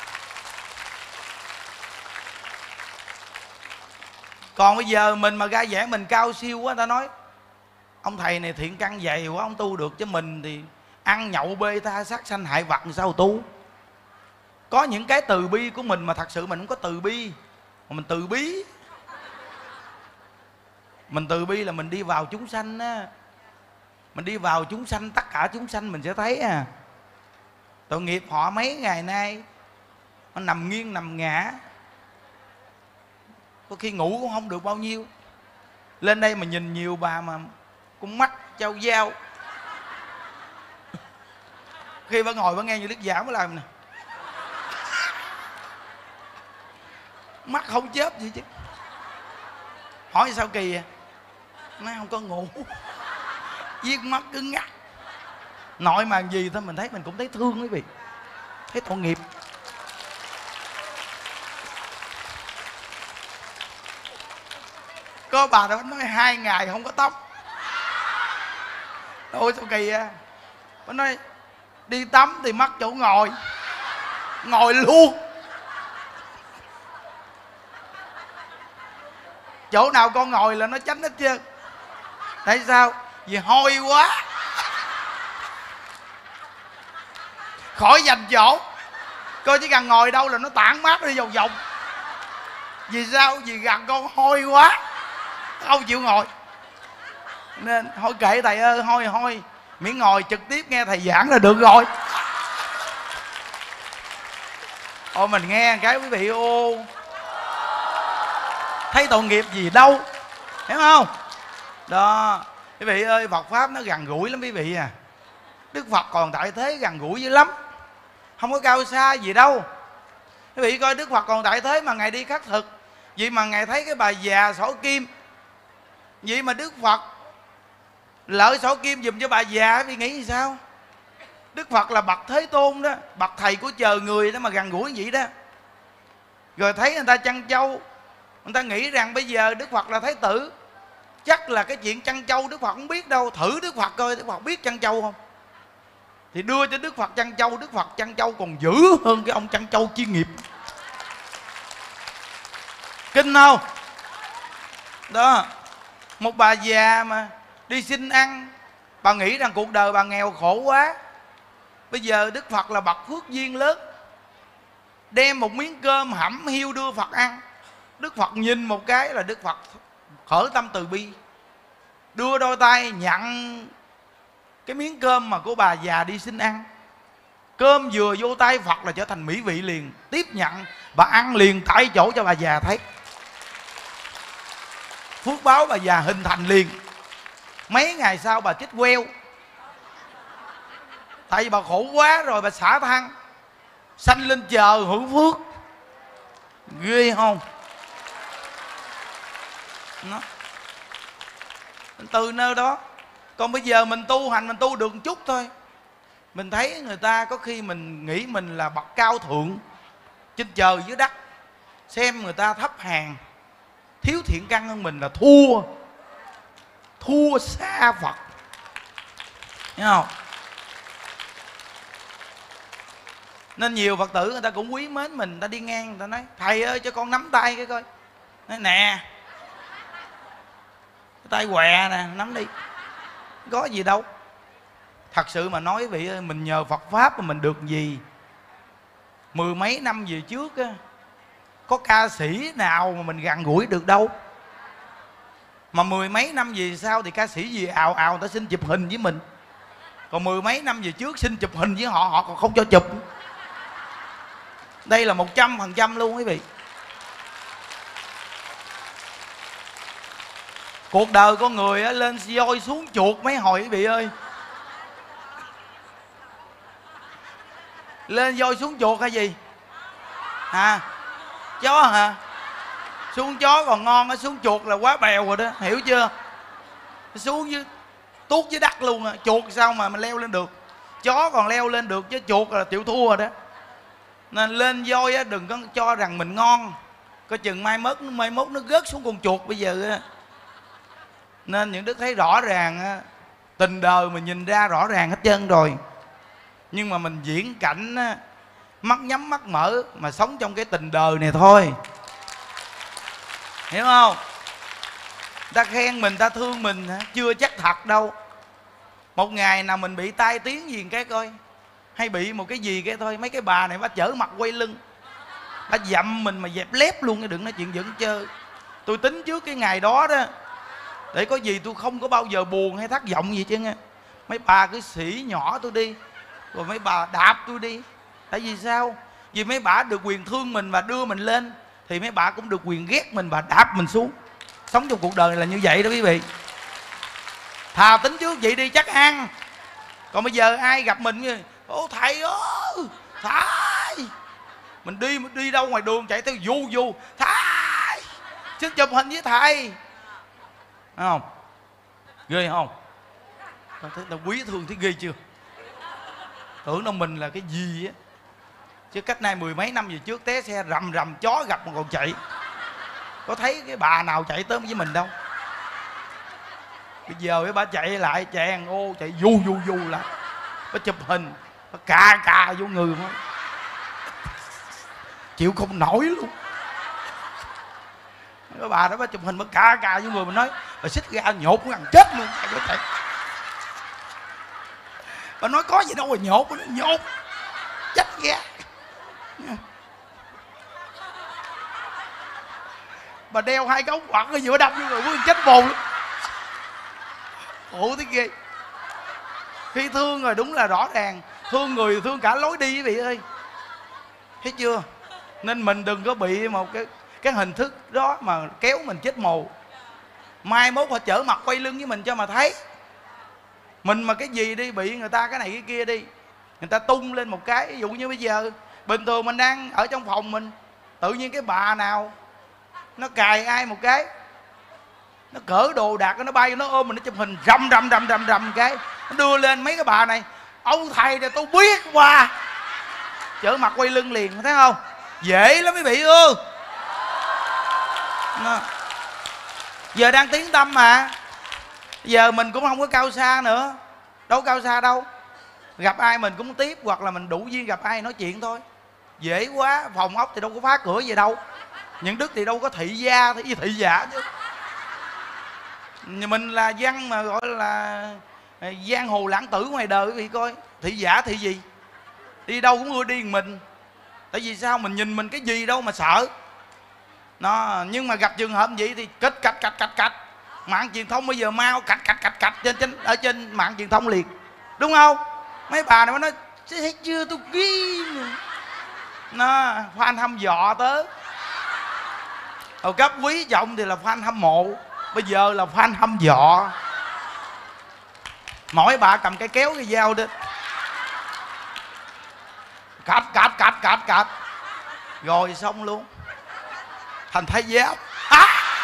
Còn bây giờ mình mà ra giảng mình cao siêu quá, người ta nói ông thầy này thiện căn dày quá, ông tu được. Chứ mình thì ăn nhậu bê tha sát sanh hại vật làm sao tu. Có những cái từ bi của mình mà thật sự mình không có từ bi, mà mình từ bí. Mình từ bi là mình đi vào chúng sanh á. Mình đi vào chúng sanh, tất cả chúng sanh mình sẽ thấy à. Tội nghiệp họ mấy ngày nay nó nằm nghiêng nằm ngã, có khi ngủ cũng không được bao nhiêu. Lên đây mà nhìn nhiều bà mà con mắt trao dao, khi bà ngồi bà nghe như Đức Giảng mới làm nè, mắt không chớp gì chứ. Hỏi sao kỳ à? Nó không có ngủ, viết mắt cứng ngắc. Nội màn gì thôi mình thấy mình cũng thấy thương quý vị, thấy tội nghiệp. Có bà đó nói hai ngày không có tóc. Ôi sao kỳ à. Bà nói đi tắm thì mắc chỗ ngồi, ngồi luôn. Chỗ nào con ngồi là nó tránh hết trơn. Tại sao? Vì hôi quá, khỏi dành chỗ. Coi chỉ cần ngồi đâu là nó tản mát đi vòng vòng. Vì sao? Vì gần con hôi quá, không chịu ngồi. Nên thôi kệ thầy ơi, hôi hôi miễn ngồi trực tiếp nghe thầy giảng là được rồi. Ôi mình nghe cái quý vị ô, thấy tội nghiệp gì đâu, hiểu không? Đó, quý vị ơi, Phật pháp nó gần gũi lắm quý vị à. Đức Phật còn tại thế gần gũi dữ lắm, không có cao xa gì đâu. Quý vị coi Đức Phật còn tại thế mà Ngài đi khắc thực, vậy mà Ngài thấy cái bà già xỏ kim, vậy mà Đức Phật lỡ xỏ kim giùm cho bà già, quý vị nghĩ sao? Đức Phật là bậc Thế Tôn đó, bậc thầy của trời người đó mà gần gũi vậy đó. Rồi thấy người ta chăn trâu, người ta nghĩ rằng bây giờ Đức Phật là Thái tử, chắc là cái chuyện chăn trâu Đức Phật không biết đâu. Thử Đức Phật coi Đức Phật biết chăn trâu không. Thì đưa cho Đức Phật chăn trâu, Đức Phật chăn trâu còn dữ hơn cái ông chăn trâu chuyên nghiệp. Kinh không? Đó, một bà già mà đi xin ăn, bà nghĩ rằng cuộc đời bà nghèo khổ quá. Bây giờ Đức Phật là bậc phước duyên lớn, đem một miếng cơm hẩm hiu đưa Phật ăn. Đức Phật nhìn một cái là Đức Phật khởi tâm từ bi, đưa đôi tay nhận cái miếng cơm mà của bà già đi xin ăn. Cơm vừa vô tay Phật là trở thành mỹ vị liền. Tiếp nhận, bà ăn liền tại chỗ cho bà già thấy. Phước báo bà già hình thành liền. Mấy ngày sau bà chết queo, tại vì bà khổ quá rồi bà xả thân, sanh lên chờ hưởng phước. Ghê không? Nó. Từ nơi đó. Còn bây giờ mình tu hành, mình tu được một chút thôi, mình thấy người ta có khi mình nghĩ mình là bậc cao thượng trên trời dưới đất, xem người ta thấp hèn, thiếu thiện căn hơn mình là thua, thua xa Phật. Thấy không? Nên nhiều Phật tử người ta cũng quý mến mình, người ta đi ngang người ta nói thầy ơi cho con nắm tay cái coi. Nói nè, tay què nè, nắm đi, có gì đâu. Thật sự mà nói quý vị ơi, mình nhờ Phật pháp mà mình được gì. Mười mấy năm về trước á, có ca sĩ nào mà mình gần gũi được đâu. Mà mười mấy năm về sau thì ca sĩ gì ào ào người ta xin chụp hình với mình, còn mười mấy năm về trước xin chụp hình với họ, họ còn không cho chụp. Đây là một trăm phần trăm luôn quý vị. Cuộc đời con người á, lên voi xuống chuột mấy hồi quý vị ơi. Lên voi xuống chuột hay gì hả? Chó hả? Xuống chó còn ngon á, xuống chuột là quá bèo rồi đó, hiểu chưa? Xuống với tuốt với đất luôn à. Chuột sao mà mình leo lên được? Chó còn leo lên được chứ chuột là chịu thua rồi đó. Nên lên voi á, đừng có cho rằng mình ngon, coi chừng mai mốt mai mốt nó rớt xuống con chuột bây giờ á. Nên những đức thấy rõ ràng á, tình đời mình nhìn ra rõ ràng hết trơn rồi. Nhưng mà mình diễn cảnh á, mắt nhắm mắt mở mà sống trong cái tình đời này thôi, hiểu không? Ta khen mình, ta thương mình chưa chắc thật đâu. Một ngày nào mình bị tai tiếng gì cái coi, hay bị một cái gì cái thôi, mấy cái bà này bà chở mặt quay lưng, bà dậm mình mà dẹp lép luôn, cái đừng nói chuyện giỡn chơi. Tôi tính trước cái ngày đó đó, để có gì tôi không có bao giờ buồn hay thất vọng gì chứ nghe. Mấy bà cứ sỉ nhỏ tôi đi, rồi mấy bà đạp tôi đi. Tại vì sao? Vì mấy bà được quyền thương mình và đưa mình lên, thì mấy bà cũng được quyền ghét mình và đạp mình xuống. Sống trong cuộc đời này là như vậy đó quý vị. Thà tính trước vậy đi chắc ăn. Còn bây giờ ai gặp mình như ô thầy ơi, thầy, mình đi mình đi đâu ngoài đường chạy theo du du, thầy xin chụp hình với thầy, thấy không? Ghê không? Tao thấy tao quý thương thấy ghê chưa? Tưởng đâu mình là cái gì á, chứ cách nay mười mấy năm về trước té xe rầm rầm chó gặp mà còn chạy. Có thấy cái bà nào chạy tới với mình đâu. Bây giờ cái bà chạy lại chèn ô chạy du du du lại, bà chụp hình, bà cà cà vô người thôi, chịu không nổi luôn. Cái bà đó bà chụp hình bà cà cà vô người, mình nói bà xích ra nhột nó gần chết luôn. Bà nói có gì đâu mà nhột, bà nói nhột chết ghê. Bà đeo hai cái ống quạt ở giữa đâm vô người muốn chết bồn luôn. Ủa thế ghê. Khi thương rồi đúng là rõ ràng, thương người thương cả lối đi quý vị ơi, thấy chưa? Nên mình đừng có bị một cái cái hình thức đó mà kéo mình chết mồ. Mai mốt họ chở mặt quay lưng với mình cho mà thấy. Mình mà cái gì đi bị người ta cái này cái kia đi, người ta tung lên một cái, ví dụ như bây giờ bình thường mình đang ở trong phòng mình, tự nhiên cái bà nào nó cài ai một cái, nó cỡ đồ đạc nó bay, nó ôm mình, nó chụp hình rầm rầm rầm rầm rầm cái, nó đưa lên mấy cái bà này, ông thầy này tôi biết qua, chở mặt quay lưng liền, thấy không? Dễ lắm quý vị ơi. Giờ đang tiếng tâm mà, giờ mình cũng không có cao xa nữa, đâu cao xa đâu, gặp ai mình cũng tiếp, hoặc là mình đủ duyên gặp ai nói chuyện thôi. Dễ quá, phòng ốc thì đâu có phá cửa gì đâu, những đức thì đâu có thị gia thì thị giả chứ. Mình là văn mà gọi là giang hồ lãng tử ngoài đời quý vị coi, thị giả thị gì, đi đâu cũng ưa đi mình. Tại vì sao? Mình nhìn mình cái gì đâu mà sợ nó. Nhưng mà gặp trường hợp vậy thì kịch cạch cạch cạch cạch, mạng truyền thông bây giờ mau cạch cạch cạch cạch trên, trên ở trên mạng truyền thông liền, đúng không? Mấy bà này mới nói thấy chưa tôi ghi nó fan hâm dọ tới. Hồi cấp quý trọng thì là fan hâm mộ, bây giờ là fan hâm dọ. Mỗi bà cầm cái kéo cái dao đi, cạch cạch cạch cạch cạch, rồi xong luôn, thành thái giám. À!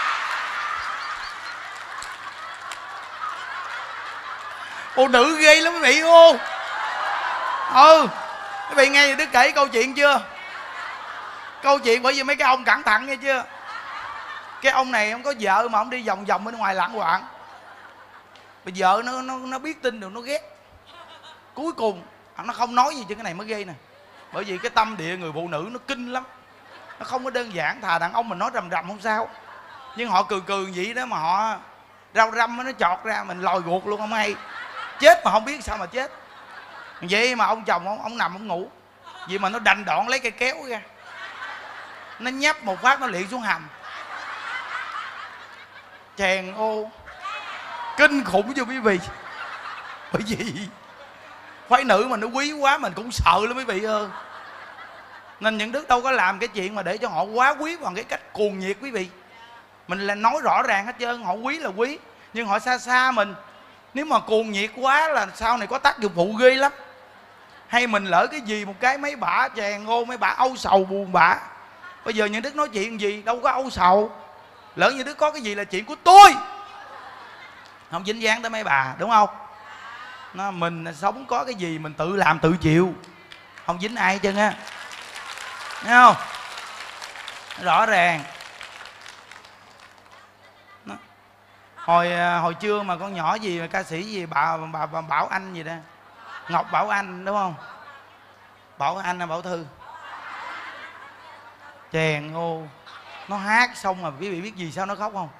Ô nữ ghê lắm quý vị ô. Ừ, quý vị nghe Đức kể câu chuyện chưa? Câu chuyện bởi vì mấy cái ông cẩn thận nghe chưa? Cái ông này không có vợ mà ông đi vòng vòng bên ngoài lãng quạng. Bây giờ nó nó nó biết tin được, nó ghét. Cuối cùng nó không nói gì chứ, cái này mới ghê nè. Bởi vì cái tâm địa người phụ nữ nó kinh lắm, nó không có đơn giản. Thà đàn ông mình nói rầm rầm không sao, nhưng họ cười cười vậy đó mà họ rau răm nó chọt ra mình lòi ruột luôn, không hay. Chết mà không biết sao mà chết. Vậy mà ông chồng ông, ông nằm ông ngủ, vậy mà nó đành đoạn lấy cây kéo ra, nó nhấp một phát nó liệng xuống hầm. chèn ô kinh khủng chưa quý vị. Bởi vì phái nữ mà nó quý quá mình cũng sợ lắm quý vị ơi. Nên những đứa đâu có làm cái chuyện mà để cho họ quá quý bằng cái cách cuồng nhiệt quý vị. Mình là nói rõ ràng hết trơn, họ quý là quý, nhưng họ xa xa mình. Nếu mà cuồng nhiệt quá là sau này có tác dụng phụ ghê lắm. Hay mình lỡ cái gì một cái mấy bả chèn ô, mấy bả âu sầu buồn bã. Bây giờ những đứa nói chuyện gì đâu có âu sầu. Lỡ như đứa có cái gì là chuyện của tôi, không dính dáng tới mấy bà, đúng không? Nó, mình sống có cái gì mình tự làm tự chịu, không dính ai hết trơn á, thấy không? Rõ ràng. Nó. Hồi hồi trưa mà con nhỏ gì mà ca sĩ gì bà, bà, bà Bảo Anh gì đó, Ngọc Bảo Anh đúng không? Bảo Anh hay Bảo Thư? Chèn ô, nó hát xong mà quý vị biết gì sao nó khóc không?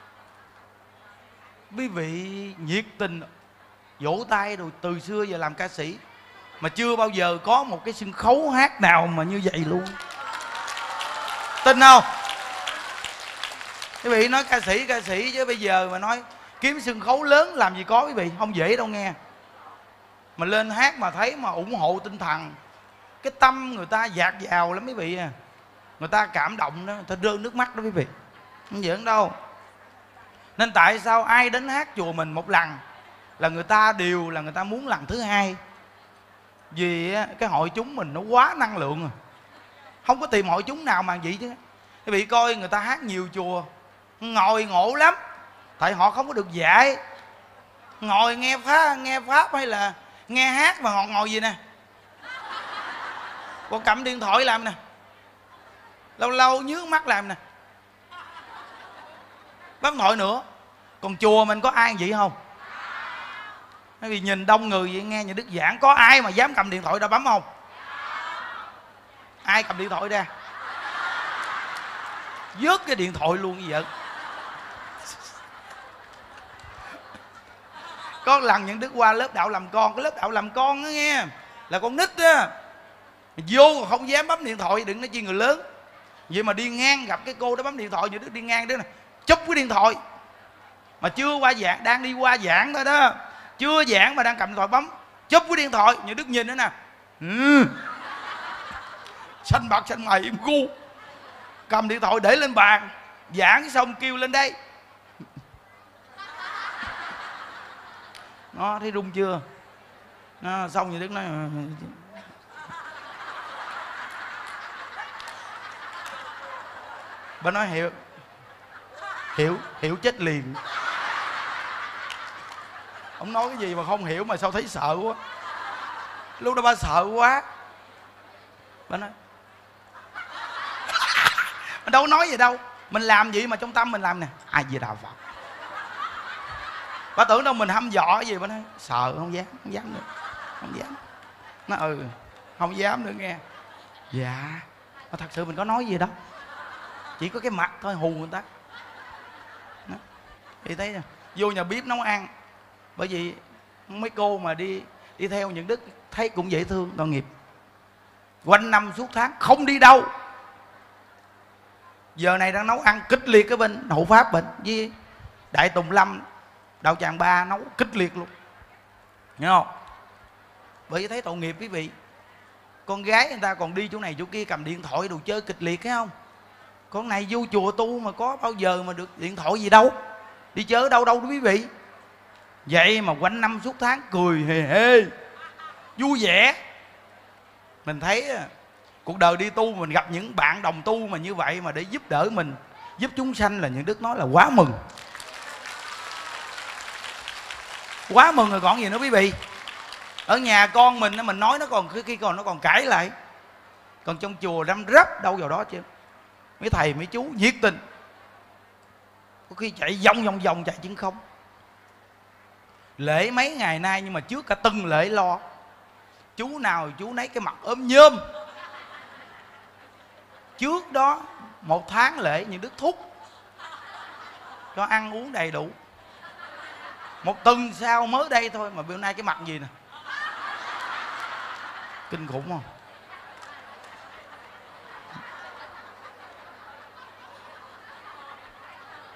Quý vị nhiệt tình vỗ tay rồi, từ xưa giờ làm ca sĩ mà chưa bao giờ có một cái sân khấu hát nào mà như vậy luôn. Tin không? Quý vị nói ca sĩ ca sĩ chứ bây giờ mà nói kiếm sân khấu lớn làm gì có quý vị, không dễ đâu nghe. Mà lên hát mà thấy mà ủng hộ tinh thần, cái tâm người ta dạt dào lắm quý vị à. Người ta cảm động đó, người ta rơi nước mắt đó quý vị, không giỡn đâu. Nên tại sao ai đến hát chùa mình một lần là người ta đều là người ta muốn lần thứ hai? Vì cái hội chúng mình nó quá năng lượng rồi, không có tìm hội chúng nào mà vậy chứ. Quý vị coi người ta hát nhiều chùa ngồi ngộ lắm, tại họ không có được dạy. Ngồi nghe pháp, nghe pháp hay là nghe hát mà họ ngồi gì nè, còn cầm điện thoại làm nè, lâu lâu nhướng mắt làm nè, bấm thoại nữa. Còn chùa mình có ai vậy không? Bởi vì nhìn đông người vậy, nghe nhà Đức giảng có ai mà dám cầm điện thoại ra bấm không? Ai cầm điện thoại ra vớt cái điện thoại luôn như vậy. Có lần những Đức qua lớp đạo làm con, cái lớp đạo làm con đó nghe, là con nít á, vô không dám bấm điện thoại, đừng nói chi người lớn. Vậy mà đi ngang gặp cái cô đó bấm điện thoại, những Đức đi ngang đó nè, chụp cái điện thoại. Mà chưa qua giảng, đang đi qua giảng thôi đó, chưa giảng mà đang cầm điện thoại bấm, chụp cái điện thoại. Những Đức nhìn nữa nè, ừ. Xanh mặt xanh mày im gu, cầm điện thoại để lên bàn, giảng xong kêu lên đây. Nó thấy rung chưa? Nó xong như Đức nói bà nói hiểu hiểu hiểu chết liền. Ông nói cái gì mà không hiểu mà sao thấy sợ quá. Lúc đó bà sợ quá, bà nói mình đâu có nói gì đâu, mình làm gì mà trong tâm mình làm nè, ai gì đạo Phật. Bà tưởng đâu mình hăm dọ cái gì, bà nói sợ không dám, không dám nữa, không dám. Nó ừ không dám nữa nghe. Dạ mà thật sự mình có nói gì đâu, chỉ có cái mặt thôi hù người ta. Đó. Thì thấy vô nhà bếp nấu ăn, bởi vì mấy cô mà đi đi theo những Đức thấy cũng dễ thương, tội nghiệp. Quanh năm suốt tháng không đi đâu, giờ này đang nấu ăn kịch liệt cái bên hộ pháp bệnh với Đại Tùng Lâm đạo tràng ba nấu kịch liệt luôn, hiểu không? Bởi vì thấy tội nghiệp quý vị. Con gái người ta còn đi chỗ này chỗ kia cầm điện thoại đồ chơi kịch liệt, thấy không? Con này vô chùa tu mà có bao giờ mà được điện thoại gì đâu, đi chơi đâu đâu đó quý vị. Vậy mà quanh năm suốt tháng cười hề hề vui vẻ. Mình thấy cuộc đời đi tu mình gặp những bạn đồng tu mà như vậy mà để giúp đỡ mình, giúp chúng sanh là những Đức nói là quá mừng. Quá mừng rồi còn gì nữa quý vị. Ở nhà con mình mình nói nó còn khi còn nó còn cãi lại, còn trong chùa răm rắp đâu vào đó chứ. Mấy thầy mấy chú nhiệt tình, có khi chạy vòng vòng vòng chạy chân không. Lễ mấy ngày nay nhưng mà trước cả từng lễ lo, chú nào chú nấy cái mặt ốm nhôm. Trước đó một tháng lễ những Đức thúc cho ăn uống đầy đủ. Một tuần sau mới đây thôi mà bữa nay cái mặt gì nè, kinh khủng không?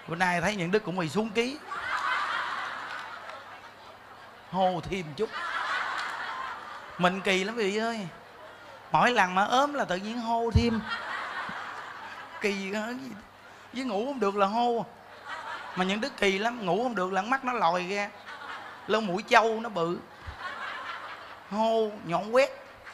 Bữa nay thấy những Đức cũng bị xuống ký, hô thêm chút. Mình kỳ lắm quý vị ơi, mỗi lần mà ốm là tự nhiên hô thêm, kỳ gì với ngủ không được là hô. Mà những Đức kỳ lắm, ngủ không được là mắt nó lòi ra, lông mũi trâu nó bự, hô nhọn quét.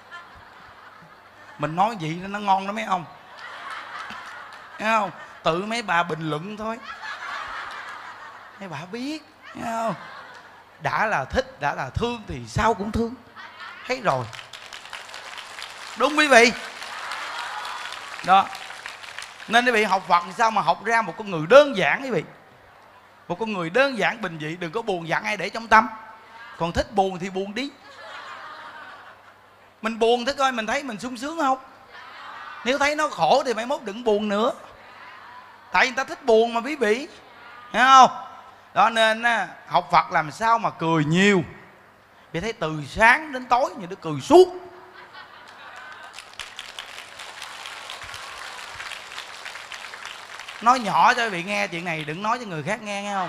Mình nói gì nó ngon đó mấy ông, thấy không? Tự mấy bà bình luận thôi, mấy bà biết, thấy không? Đã là thích, đã là thương thì sao cũng thương, thấy rồi, đúng quý vị đó. Nên quý vị học Phật sao mà học ra một con người đơn giản quý vị, một con người đơn giản bình dị, đừng có buồn giận ai để trong tâm. Còn thích buồn thì buồn đi, mình buồn thế coi mình thấy mình sung sướng không? Nếu thấy nó khổ thì mai mốt đừng buồn nữa, tại người ta thích buồn mà quý vị, hiểu không? Đó nên học Phật làm sao mà cười nhiều. Vì thấy từ sáng đến tối như Đức cười suốt. Nói nhỏ cho quý vị nghe chuyện này, đừng nói cho người khác nghe, nghe không?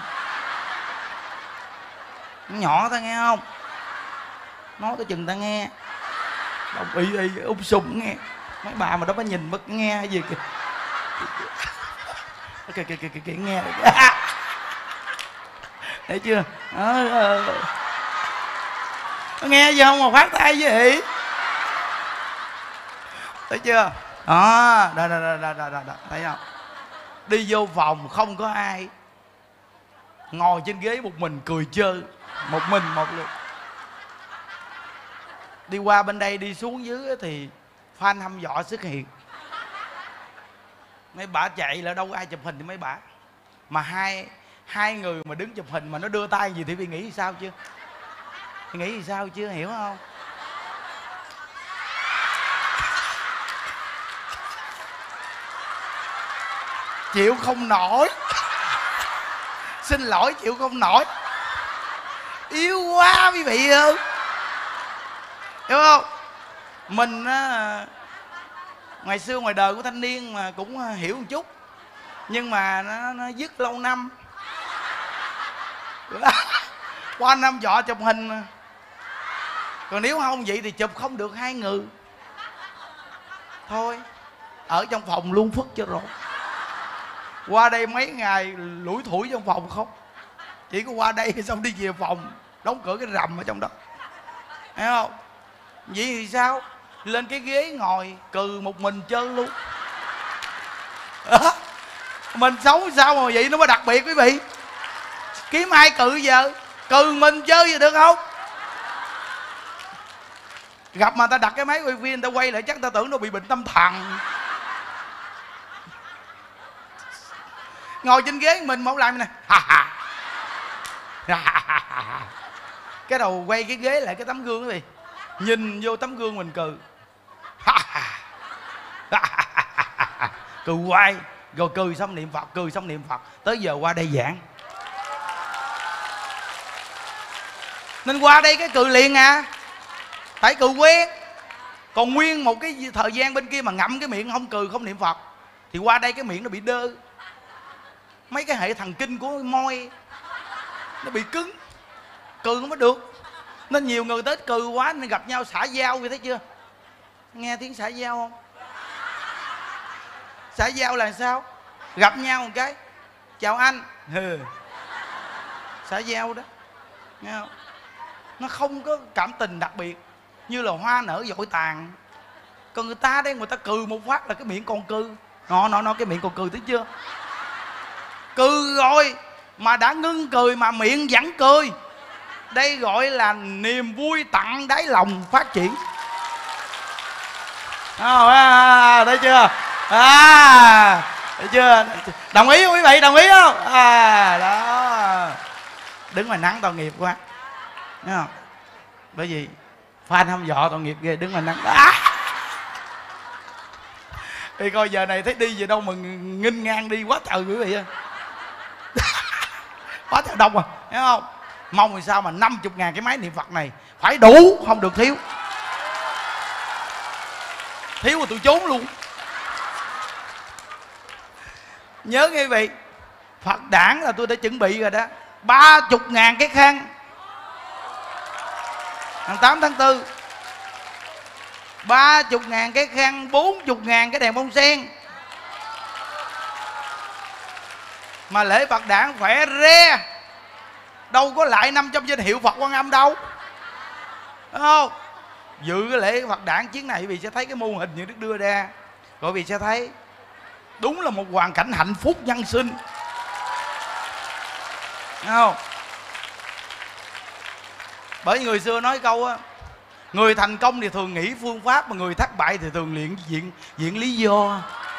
Nhỏ ta nghe không? Nói tới chừng ta nghe. Đồng ý y ung sùng nghe. Mấy bà mà đó có nhìn mất nghe hay gì kìa. Kìa kìa kìa kìa nghe. Thấy chưa? Ờ, ờ. Nghe gì không mà phát tay gì? Thấy chưa? Đó, đó, đó, đó, đó, đó, đó. Thấy không? Đi vô phòng không có ai, ngồi trên ghế một mình cười chơi, một mình một lượt. Đi qua bên đây đi xuống dưới thì fan hăm dọa xuất hiện. Mấy bà chạy là đâu có ai chụp hình thì mấy bà. Mà hai hai người mà đứng chụp hình mà nó đưa tay gì thì bị nghĩ sao chưa? Thì nghĩ sao chưa, hiểu không? Chịu không nổi. Xin lỗi chịu không nổi. Yêu quá quý vị ơi, hiểu không? Mình á, ngày xưa ngoài đời của thanh niên mà cũng hiểu một chút, nhưng mà nó, nó dứt lâu năm. Qua năm dọ chụp hình. Còn nếu không vậy thì chụp không được hai người. Thôi ở trong phòng luôn phức cho rồi. Qua đây mấy ngày lủi thủi trong phòng không. Chỉ có qua đây xong đi về phòng, đóng cửa cái rầm ở trong đó, thấy không? Vậy thì sao? Lên cái ghế ngồi cừ một mình chơi luôn. Mình sống sao mà vậy nó mới đặc biệt quý vị. Kiếm ai cừ giờ? Cừ mình chơi vậy được không? Gặp mà ta đặt cái máy quay phim, ta quay lại chắc ta tưởng nó bị bệnh tâm thần. Ngồi trên ghế mình một làm nè, cái đầu quay cái ghế lại cái tấm gương quý vị, nhìn vô tấm gương mình cười. Cười hoài. Rồi cười xong niệm Phật, cười xong niệm Phật, tới giờ qua đây giảng. Nên qua đây cái cười liền à, phải cười quen. Còn nguyên một cái thời gian bên kia mà ngậm cái miệng không cười không niệm Phật thì qua đây cái miệng nó bị đơ. Mấy cái hệ thần kinh của môi nó bị cứng, cười không có được. Nên nhiều người tới cười quá nên gặp nhau xả dao, vậy thấy chưa? Nghe tiếng xả dao không? Xả dao là sao? Gặp nhau một cái chào anh, hừ, xả dao đó, nghe không? Nó không có cảm tình đặc biệt như là hoa nở dội tàn. Còn người ta đây, người ta cười một phát là cái miệng còn cừ. Nó nó nó cái miệng còn cừ, thấy chưa? Cừ rồi mà đã ngưng cười mà miệng vẫn cười. Đây gọi là niềm vui tận đáy lòng phát triển. À, à, thấy chưa? À, thấy chưa? Đồng ý không quý vị? Đồng ý không? À, đó. Đứng ngoài nắng tội nghiệp quá, thấy không? Bởi vì fan hâm dọ tội nghiệp ghê, đứng ngoài nắng. À. Thì coi giờ này thấy đi về đâu mà nghinh ngang đi quá trời quý vị ơi. Quá trời đông à, thấy không? Mong làm sao mà năm mươi ngàn cái máy niệm Phật này phải đủ, không được thiếu. Thiếu rồi tôi trốn luôn. Nhớ nghe quý vị, Phật đản là tôi đã chuẩn bị rồi đó. Ba chục ngàn cái khăn ngày tám tháng tư, ba chục ngàn cái khăn, bốn chục ngàn cái đèn bông sen. Mà lễ Phật đản khỏe re, đâu có lại năm trăm danh hiệu Phật Quan Âm đâu, đúng không? Dự cái lễ Phật đản chuyến này quý vị sẽ thấy cái mô hình như Đức đưa ra, rồi quý vị sẽ thấy đúng là một hoàn cảnh hạnh phúc nhân sinh, đúng không? Bởi người xưa nói câu á, người thành công thì thường nghĩ phương pháp, mà người thất bại thì thường luyện diện diện lý do.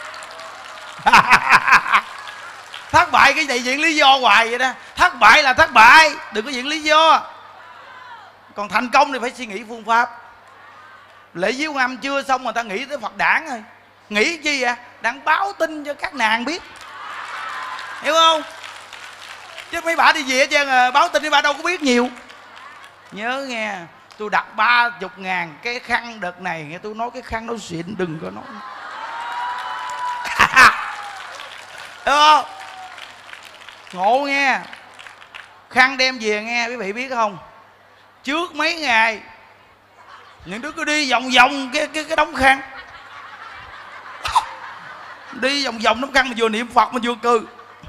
Thất bại cái gì diện lý do hoài vậy đó. Thất bại là thất bại, đừng có diện lý do. Còn thành công thì phải suy nghĩ phương pháp. Lễ viếng Quan Âm chưa xong mà ta nghĩ tới Phật đản rồi. Nghĩ chi vậy? Đang báo tin cho các nàng biết, hiểu không? Chứ mấy bà đi về hết trơn à, báo tin mấy bà đâu có biết nhiều. Nhớ nghe, tôi đặt ba chục ngàn cái khăn đợt này, nghe tôi nói cái khăn nó xịn, đừng có nói. Đúng không? Ngộ nghe. Khăn đem về nghe, quý vị biết không? Trước mấy ngày những đứa cứ đi vòng vòng cái cái cái đống khăn, đi vòng vòng đống khăn mà vừa niệm Phật mà vừa cười.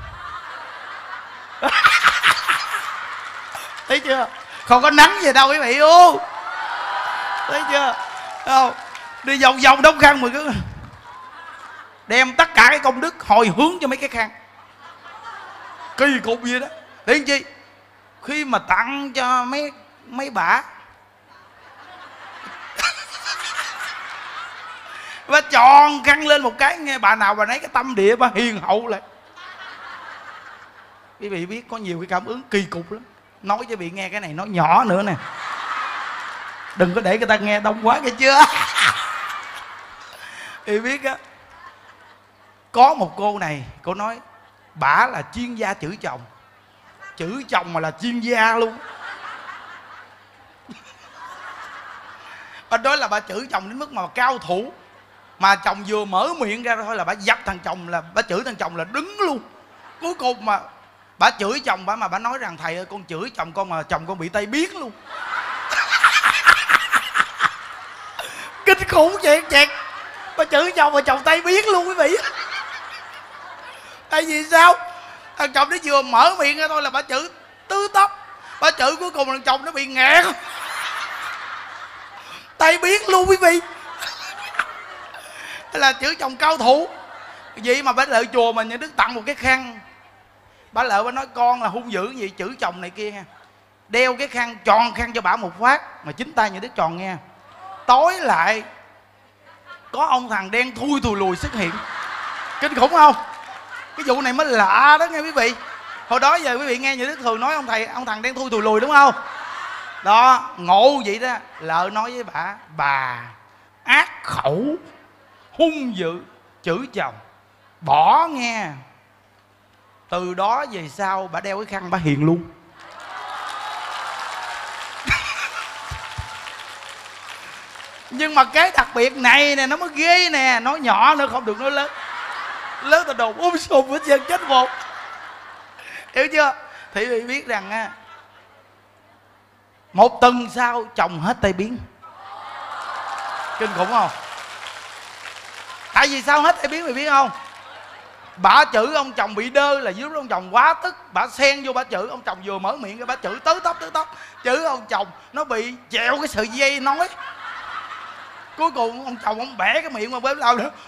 Thấy chưa? Không có nắng gì đâu quý vị ơi. Thấy chưa? Không? Đi vòng vòng đống khăn mà cứ đem tất cả cái công đức hồi hướng cho mấy cái khăn. Kỳ cục gì đó. Để làm chi? Khi mà tặng cho mấy mấy bả, bà tròn khăn lên một cái, nghe bà nào bà nấy cái tâm địa bà hiền hậu lại. Quý vị biết có nhiều cái cảm ứng kỳ cục lắm. Nói cho vị nghe cái này, nói nhỏ nữa nè, đừng có để người ta nghe đông quá, nghe chưa? Thì biết á, có một cô này, cô nói bả là chuyên gia chữ chồng. Chữ chồng mà là chuyên gia luôn. Bà nói là bà chữ chồng đến mức mà cao thủ, mà chồng vừa mở miệng ra thôi là bà dập thằng chồng, là bà chửi thằng chồng là đứng luôn. Cuối cùng mà bà chửi chồng bà, mà bà nói rằng thầy ơi con chửi chồng con mà chồng con bị tay biến luôn. Kinh khủng chuyện chẹt. Bà chửi chồng mà chồng tay biến luôn quý vị. Tại vì sao? Thằng chồng nó vừa mở miệng ra thôi là bà chửi tứ tóc. Bà chửi cuối cùng thằng chồng nó bị nghẹt, tay biến luôn quý vị. Là chửi chồng cao thủ. Vậy mà bà lợi chùa mà nhà Đức tặng một cái khăn. Bà lợi bà nói con là hung dữ gì chửi chồng này kia nha. Đeo cái khăn, tròn khăn cho bà một phát, mà chính tay nhà Đức tròn nghe. Tối lại có ông thằng đen thui thùi lùi xuất hiện. Kinh khủng không? Cái vụ này mới lạ đó nghe quý vị. Hồi đó giờ quý vị nghe nhà Đức thường nói ông thầy, ông thằng đen thui thùi lùi đúng không? Đó, ngộ vậy đó. Lợ nói với bà, bà ác khẩu, hung dữ, chửi chồng, bỏ nghe. Từ đó về sau bà đeo cái khăn bà hiền luôn. Nhưng mà cái đặc biệt này nè nó mới ghê nè. Nói nhỏ nữa không được nói lớn. Lớn tao đồn ôm sùm hết trơn chết một. Hiểu chưa? Thì quý vị biết rằng á, một tuần sau chồng hết tay biến. Kinh khủng không? Tại vì sao hết tay biến mày biết không? Bà chửi ông chồng bị đơ là dưới ông chồng quá tức. Bà xen vô bà chửi ông chồng vừa mở miệng, bà chửi tới tóc tới tóc. Chửi ông chồng nó bị chẹo cái sợi dây nói. Cuối cùng ông chồng ông bẻ cái miệng mà bếm lao nữa.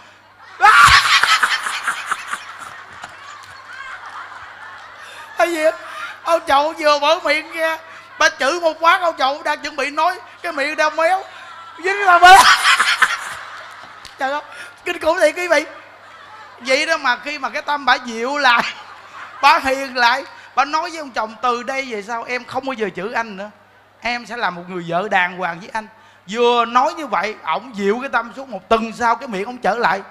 Cái gì? Ông chồng vừa mở miệng kia, bà chửi một quát, ông chồng đang chuẩn bị nói, cái miệng đang méo dính ra bế. Trời ơi, kinh khủng thiệt quý vị. Vậy đó mà khi mà cái tâm bà dịu lại, bà hiền lại, bà nói với ông chồng từ đây về sau em không bao giờ chửi anh nữa, em sẽ là một người vợ đàng hoàng với anh. Vừa nói như vậy, ổng dịu cái tâm xuống. Một tuần sau cái miệng ổng trở lại.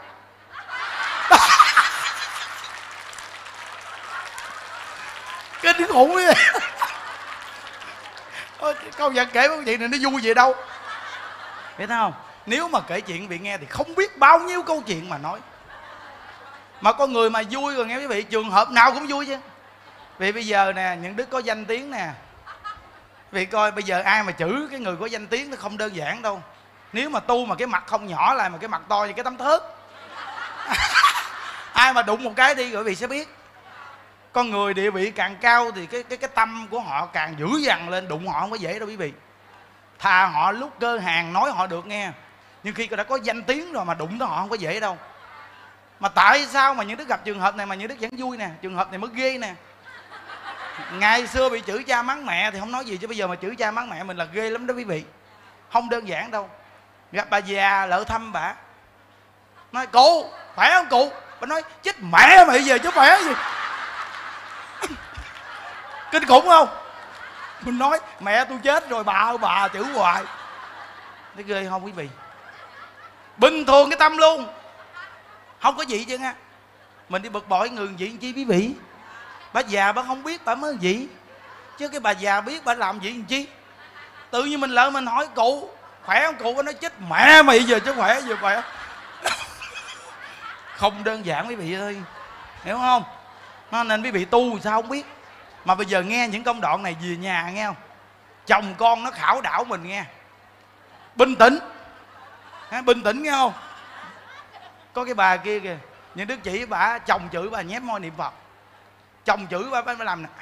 Kinh khủng quý vị. Câu chuyện kể cái chuyện này nó vui vậy đâu. Biết không? Nếu mà kể chuyện quý vị nghe thì không biết bao nhiêu câu chuyện mà nói. Mà con người mà vui rồi nghe quý vị, trường hợp nào cũng vui chứ. Vì bây giờ nè, những đức có danh tiếng nè, vì coi bây giờ ai mà chửi cái người có danh tiếng nó không đơn giản đâu. Nếu mà tu mà cái mặt không nhỏ lại mà cái mặt to như cái tấm thớt ai mà đụng một cái đi rồi quý vị sẽ biết. Con người địa vị càng cao thì cái cái cái tâm của họ càng dữ dằn lên, đụng họ không có dễ đâu quý vị. Thà họ lúc cơ hàng nói họ được nghe, nhưng khi đã có danh tiếng rồi mà đụng tới họ không có dễ đâu. Mà tại sao mà những đức gặp trường hợp này mà những đức vẫn vui nè, trường hợp này mới ghê nè. Ngày xưa bị chửi cha mắng mẹ thì không nói gì, chứ bây giờ mà chửi cha mắng mẹ mình là ghê lắm đó quý vị. Không đơn giản đâu. Gặp bà già lỡ thăm bà, nói cụ khỏe không cụ, bà nói chết mẹ mày giờ chứ khỏe gì. Kinh khủng không? Mình nói mẹ tôi chết rồi bà ơi, bà chửi hoài. Thấy ghê không quý vị? Bình thường cái tâm luôn, không có gì chứ nha. Mình đi bực bội người gì chi quý vị? Bà già bà không biết bà mới gì, chứ cái bà già biết bà làm gì làm chi. Tự nhiên mình lỡ mình hỏi cụ khỏe không cụ, bà nói chết mẹ mày giờ chứ khỏe giờ khỏe. Không đơn giản quý vị ơi, hiểu không? Nó nên quý vị tu sao không biết. Mà bây giờ nghe những công đoạn này về nhà nghe không, chồng con nó khảo đảo mình nghe. Bình tĩnh, bình tĩnh nghe không? Có cái bà kia kìa, những đứa chỉ bà chồng chửi bà nhép môi niệm Phật, chồng chửi bà mới làm nè,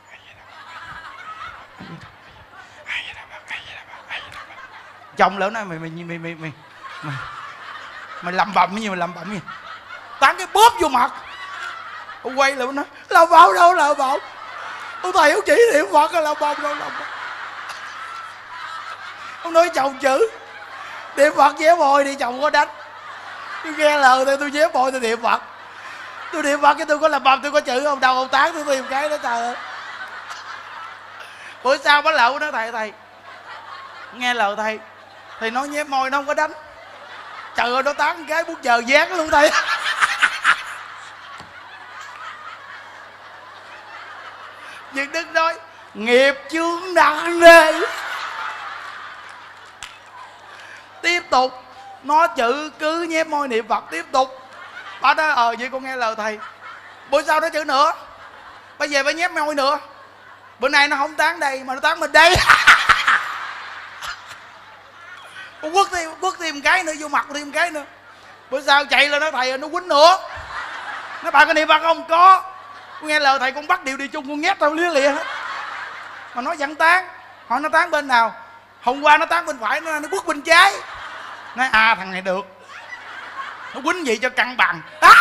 chồng lỡ nói mày mày mày mày mày mày, mày lầm bầm cái gì, mày lầm bầm gì, tán cái bóp vô mặt. Ông quay lại nói là bảo đâu là bảo, ông thầy ông chỉ niệm Phật là bầm đâu là bầm. Ông nói chồng chữ niệm Phật vé bồi thì chồng có đánh. Tôi nghe lời tôi tôi vé bồi tôi niệm Phật, tôi niệm Phật cái tôi có làm bầm tôi có chữ không đâu, ông tán tôi tìm cái đó trời ơi. Bữa sau bác lậu nói thầy thầy nghe lời thầy, thầy nói nhép môi nó không có đánh. Trời ơi nó tán cái bút giờ dán luôn thầy. Nhưng Đức nói nghiệp chướng nặng nề. Tiếp tục nó chữ cứ nhép môi niệm Phật tiếp tục. Bà nói ờ vậy con nghe lời thầy. Bữa sau nó chữ nữa, bà về bà nhép môi nữa. Bữa nay nó không tán đây mà nó tán mình đây. Con quất thêm, quất thêm một cái nữa vô mặt thêm một cái nữa. Bữa sau chạy lên nói thầy nó quýnh nữa. Nó bà có niệm Phật không? Có. Con nghe lời thầy con bắt điệu đi chung con nhét tao lia lịa hết. Mà nó vẫn tán. Hỏi nó tán bên nào? Hôm qua nó tán bên phải, nó, nó quất bên trái. Nói à thằng này được, nó quýnh vậy cho cân bằng. À!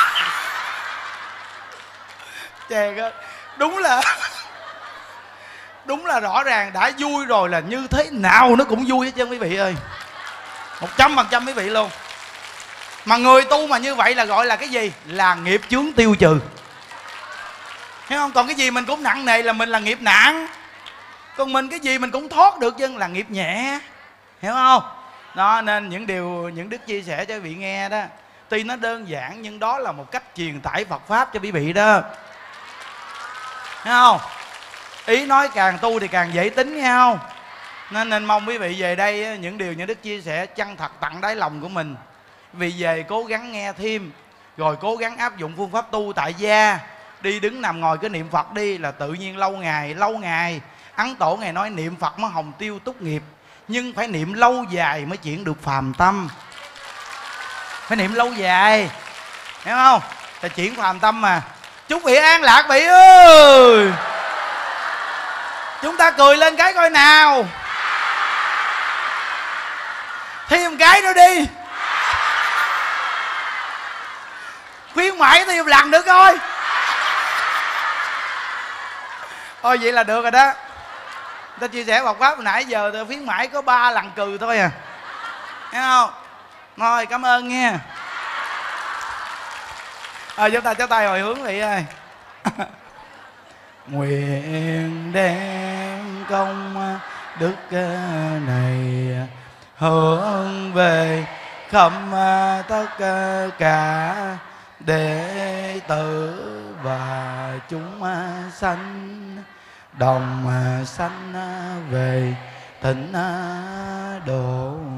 Chè ơi, đúng là đúng là rõ ràng đã vui rồi là như thế nào nó cũng vui hết trơn quý vị ơi. Một trăm phần trăm quý vị luôn. Mà người tu mà như vậy là gọi là cái gì? Là nghiệp chướng tiêu trừ. Hiểu không? Còn cái gì mình cũng nặng nề là mình là nghiệp nặng. Còn mình cái gì mình cũng thoát được dân là nghiệp nhẹ. Hiểu không? Đó nên những điều những đức chia sẻ cho quý vị nghe đó, tuy nó đơn giản nhưng đó là một cách truyền tải Phật Pháp cho quý vị đó. Thấy không? Ý nói càng tu thì càng dễ tính nghe không? Nên, nên mong quý vị về đây những điều những đức chia sẻ chân thật tận đáy lòng của mình. Vì về cố gắng nghe thêm, rồi cố gắng áp dụng phương pháp tu tại gia. Đi đứng nằm ngồi cứ niệm Phật đi là tự nhiên lâu ngày, lâu ngày Ấn Tổ Ngài nói niệm Phật mới hồng tiêu túc nghiệp. Nhưng phải niệm lâu dài mới chuyển được phàm tâm. Phải niệm lâu dài, hiểu không? Là chuyển phàm tâm mà. Chúc vị an lạc vị ơi. Chúng ta cười lên cái coi nào. Thêm cái nữa đi. Khuyến mãi thêm lần nữa coi. Thôi vậy là được rồi đó. Ta chia sẻ Phật Pháp nãy giờ tôi khuyến mãi có ba lần cười thôi à. Thấy không? Rồi cảm ơn nha. Ờ chúng ta chắp tay hồi hướng vị ơi. Nguyện đem công đức này hướng về khắp tất cả đệ tử và chúng sanh, đồng sanh về thịnh độ.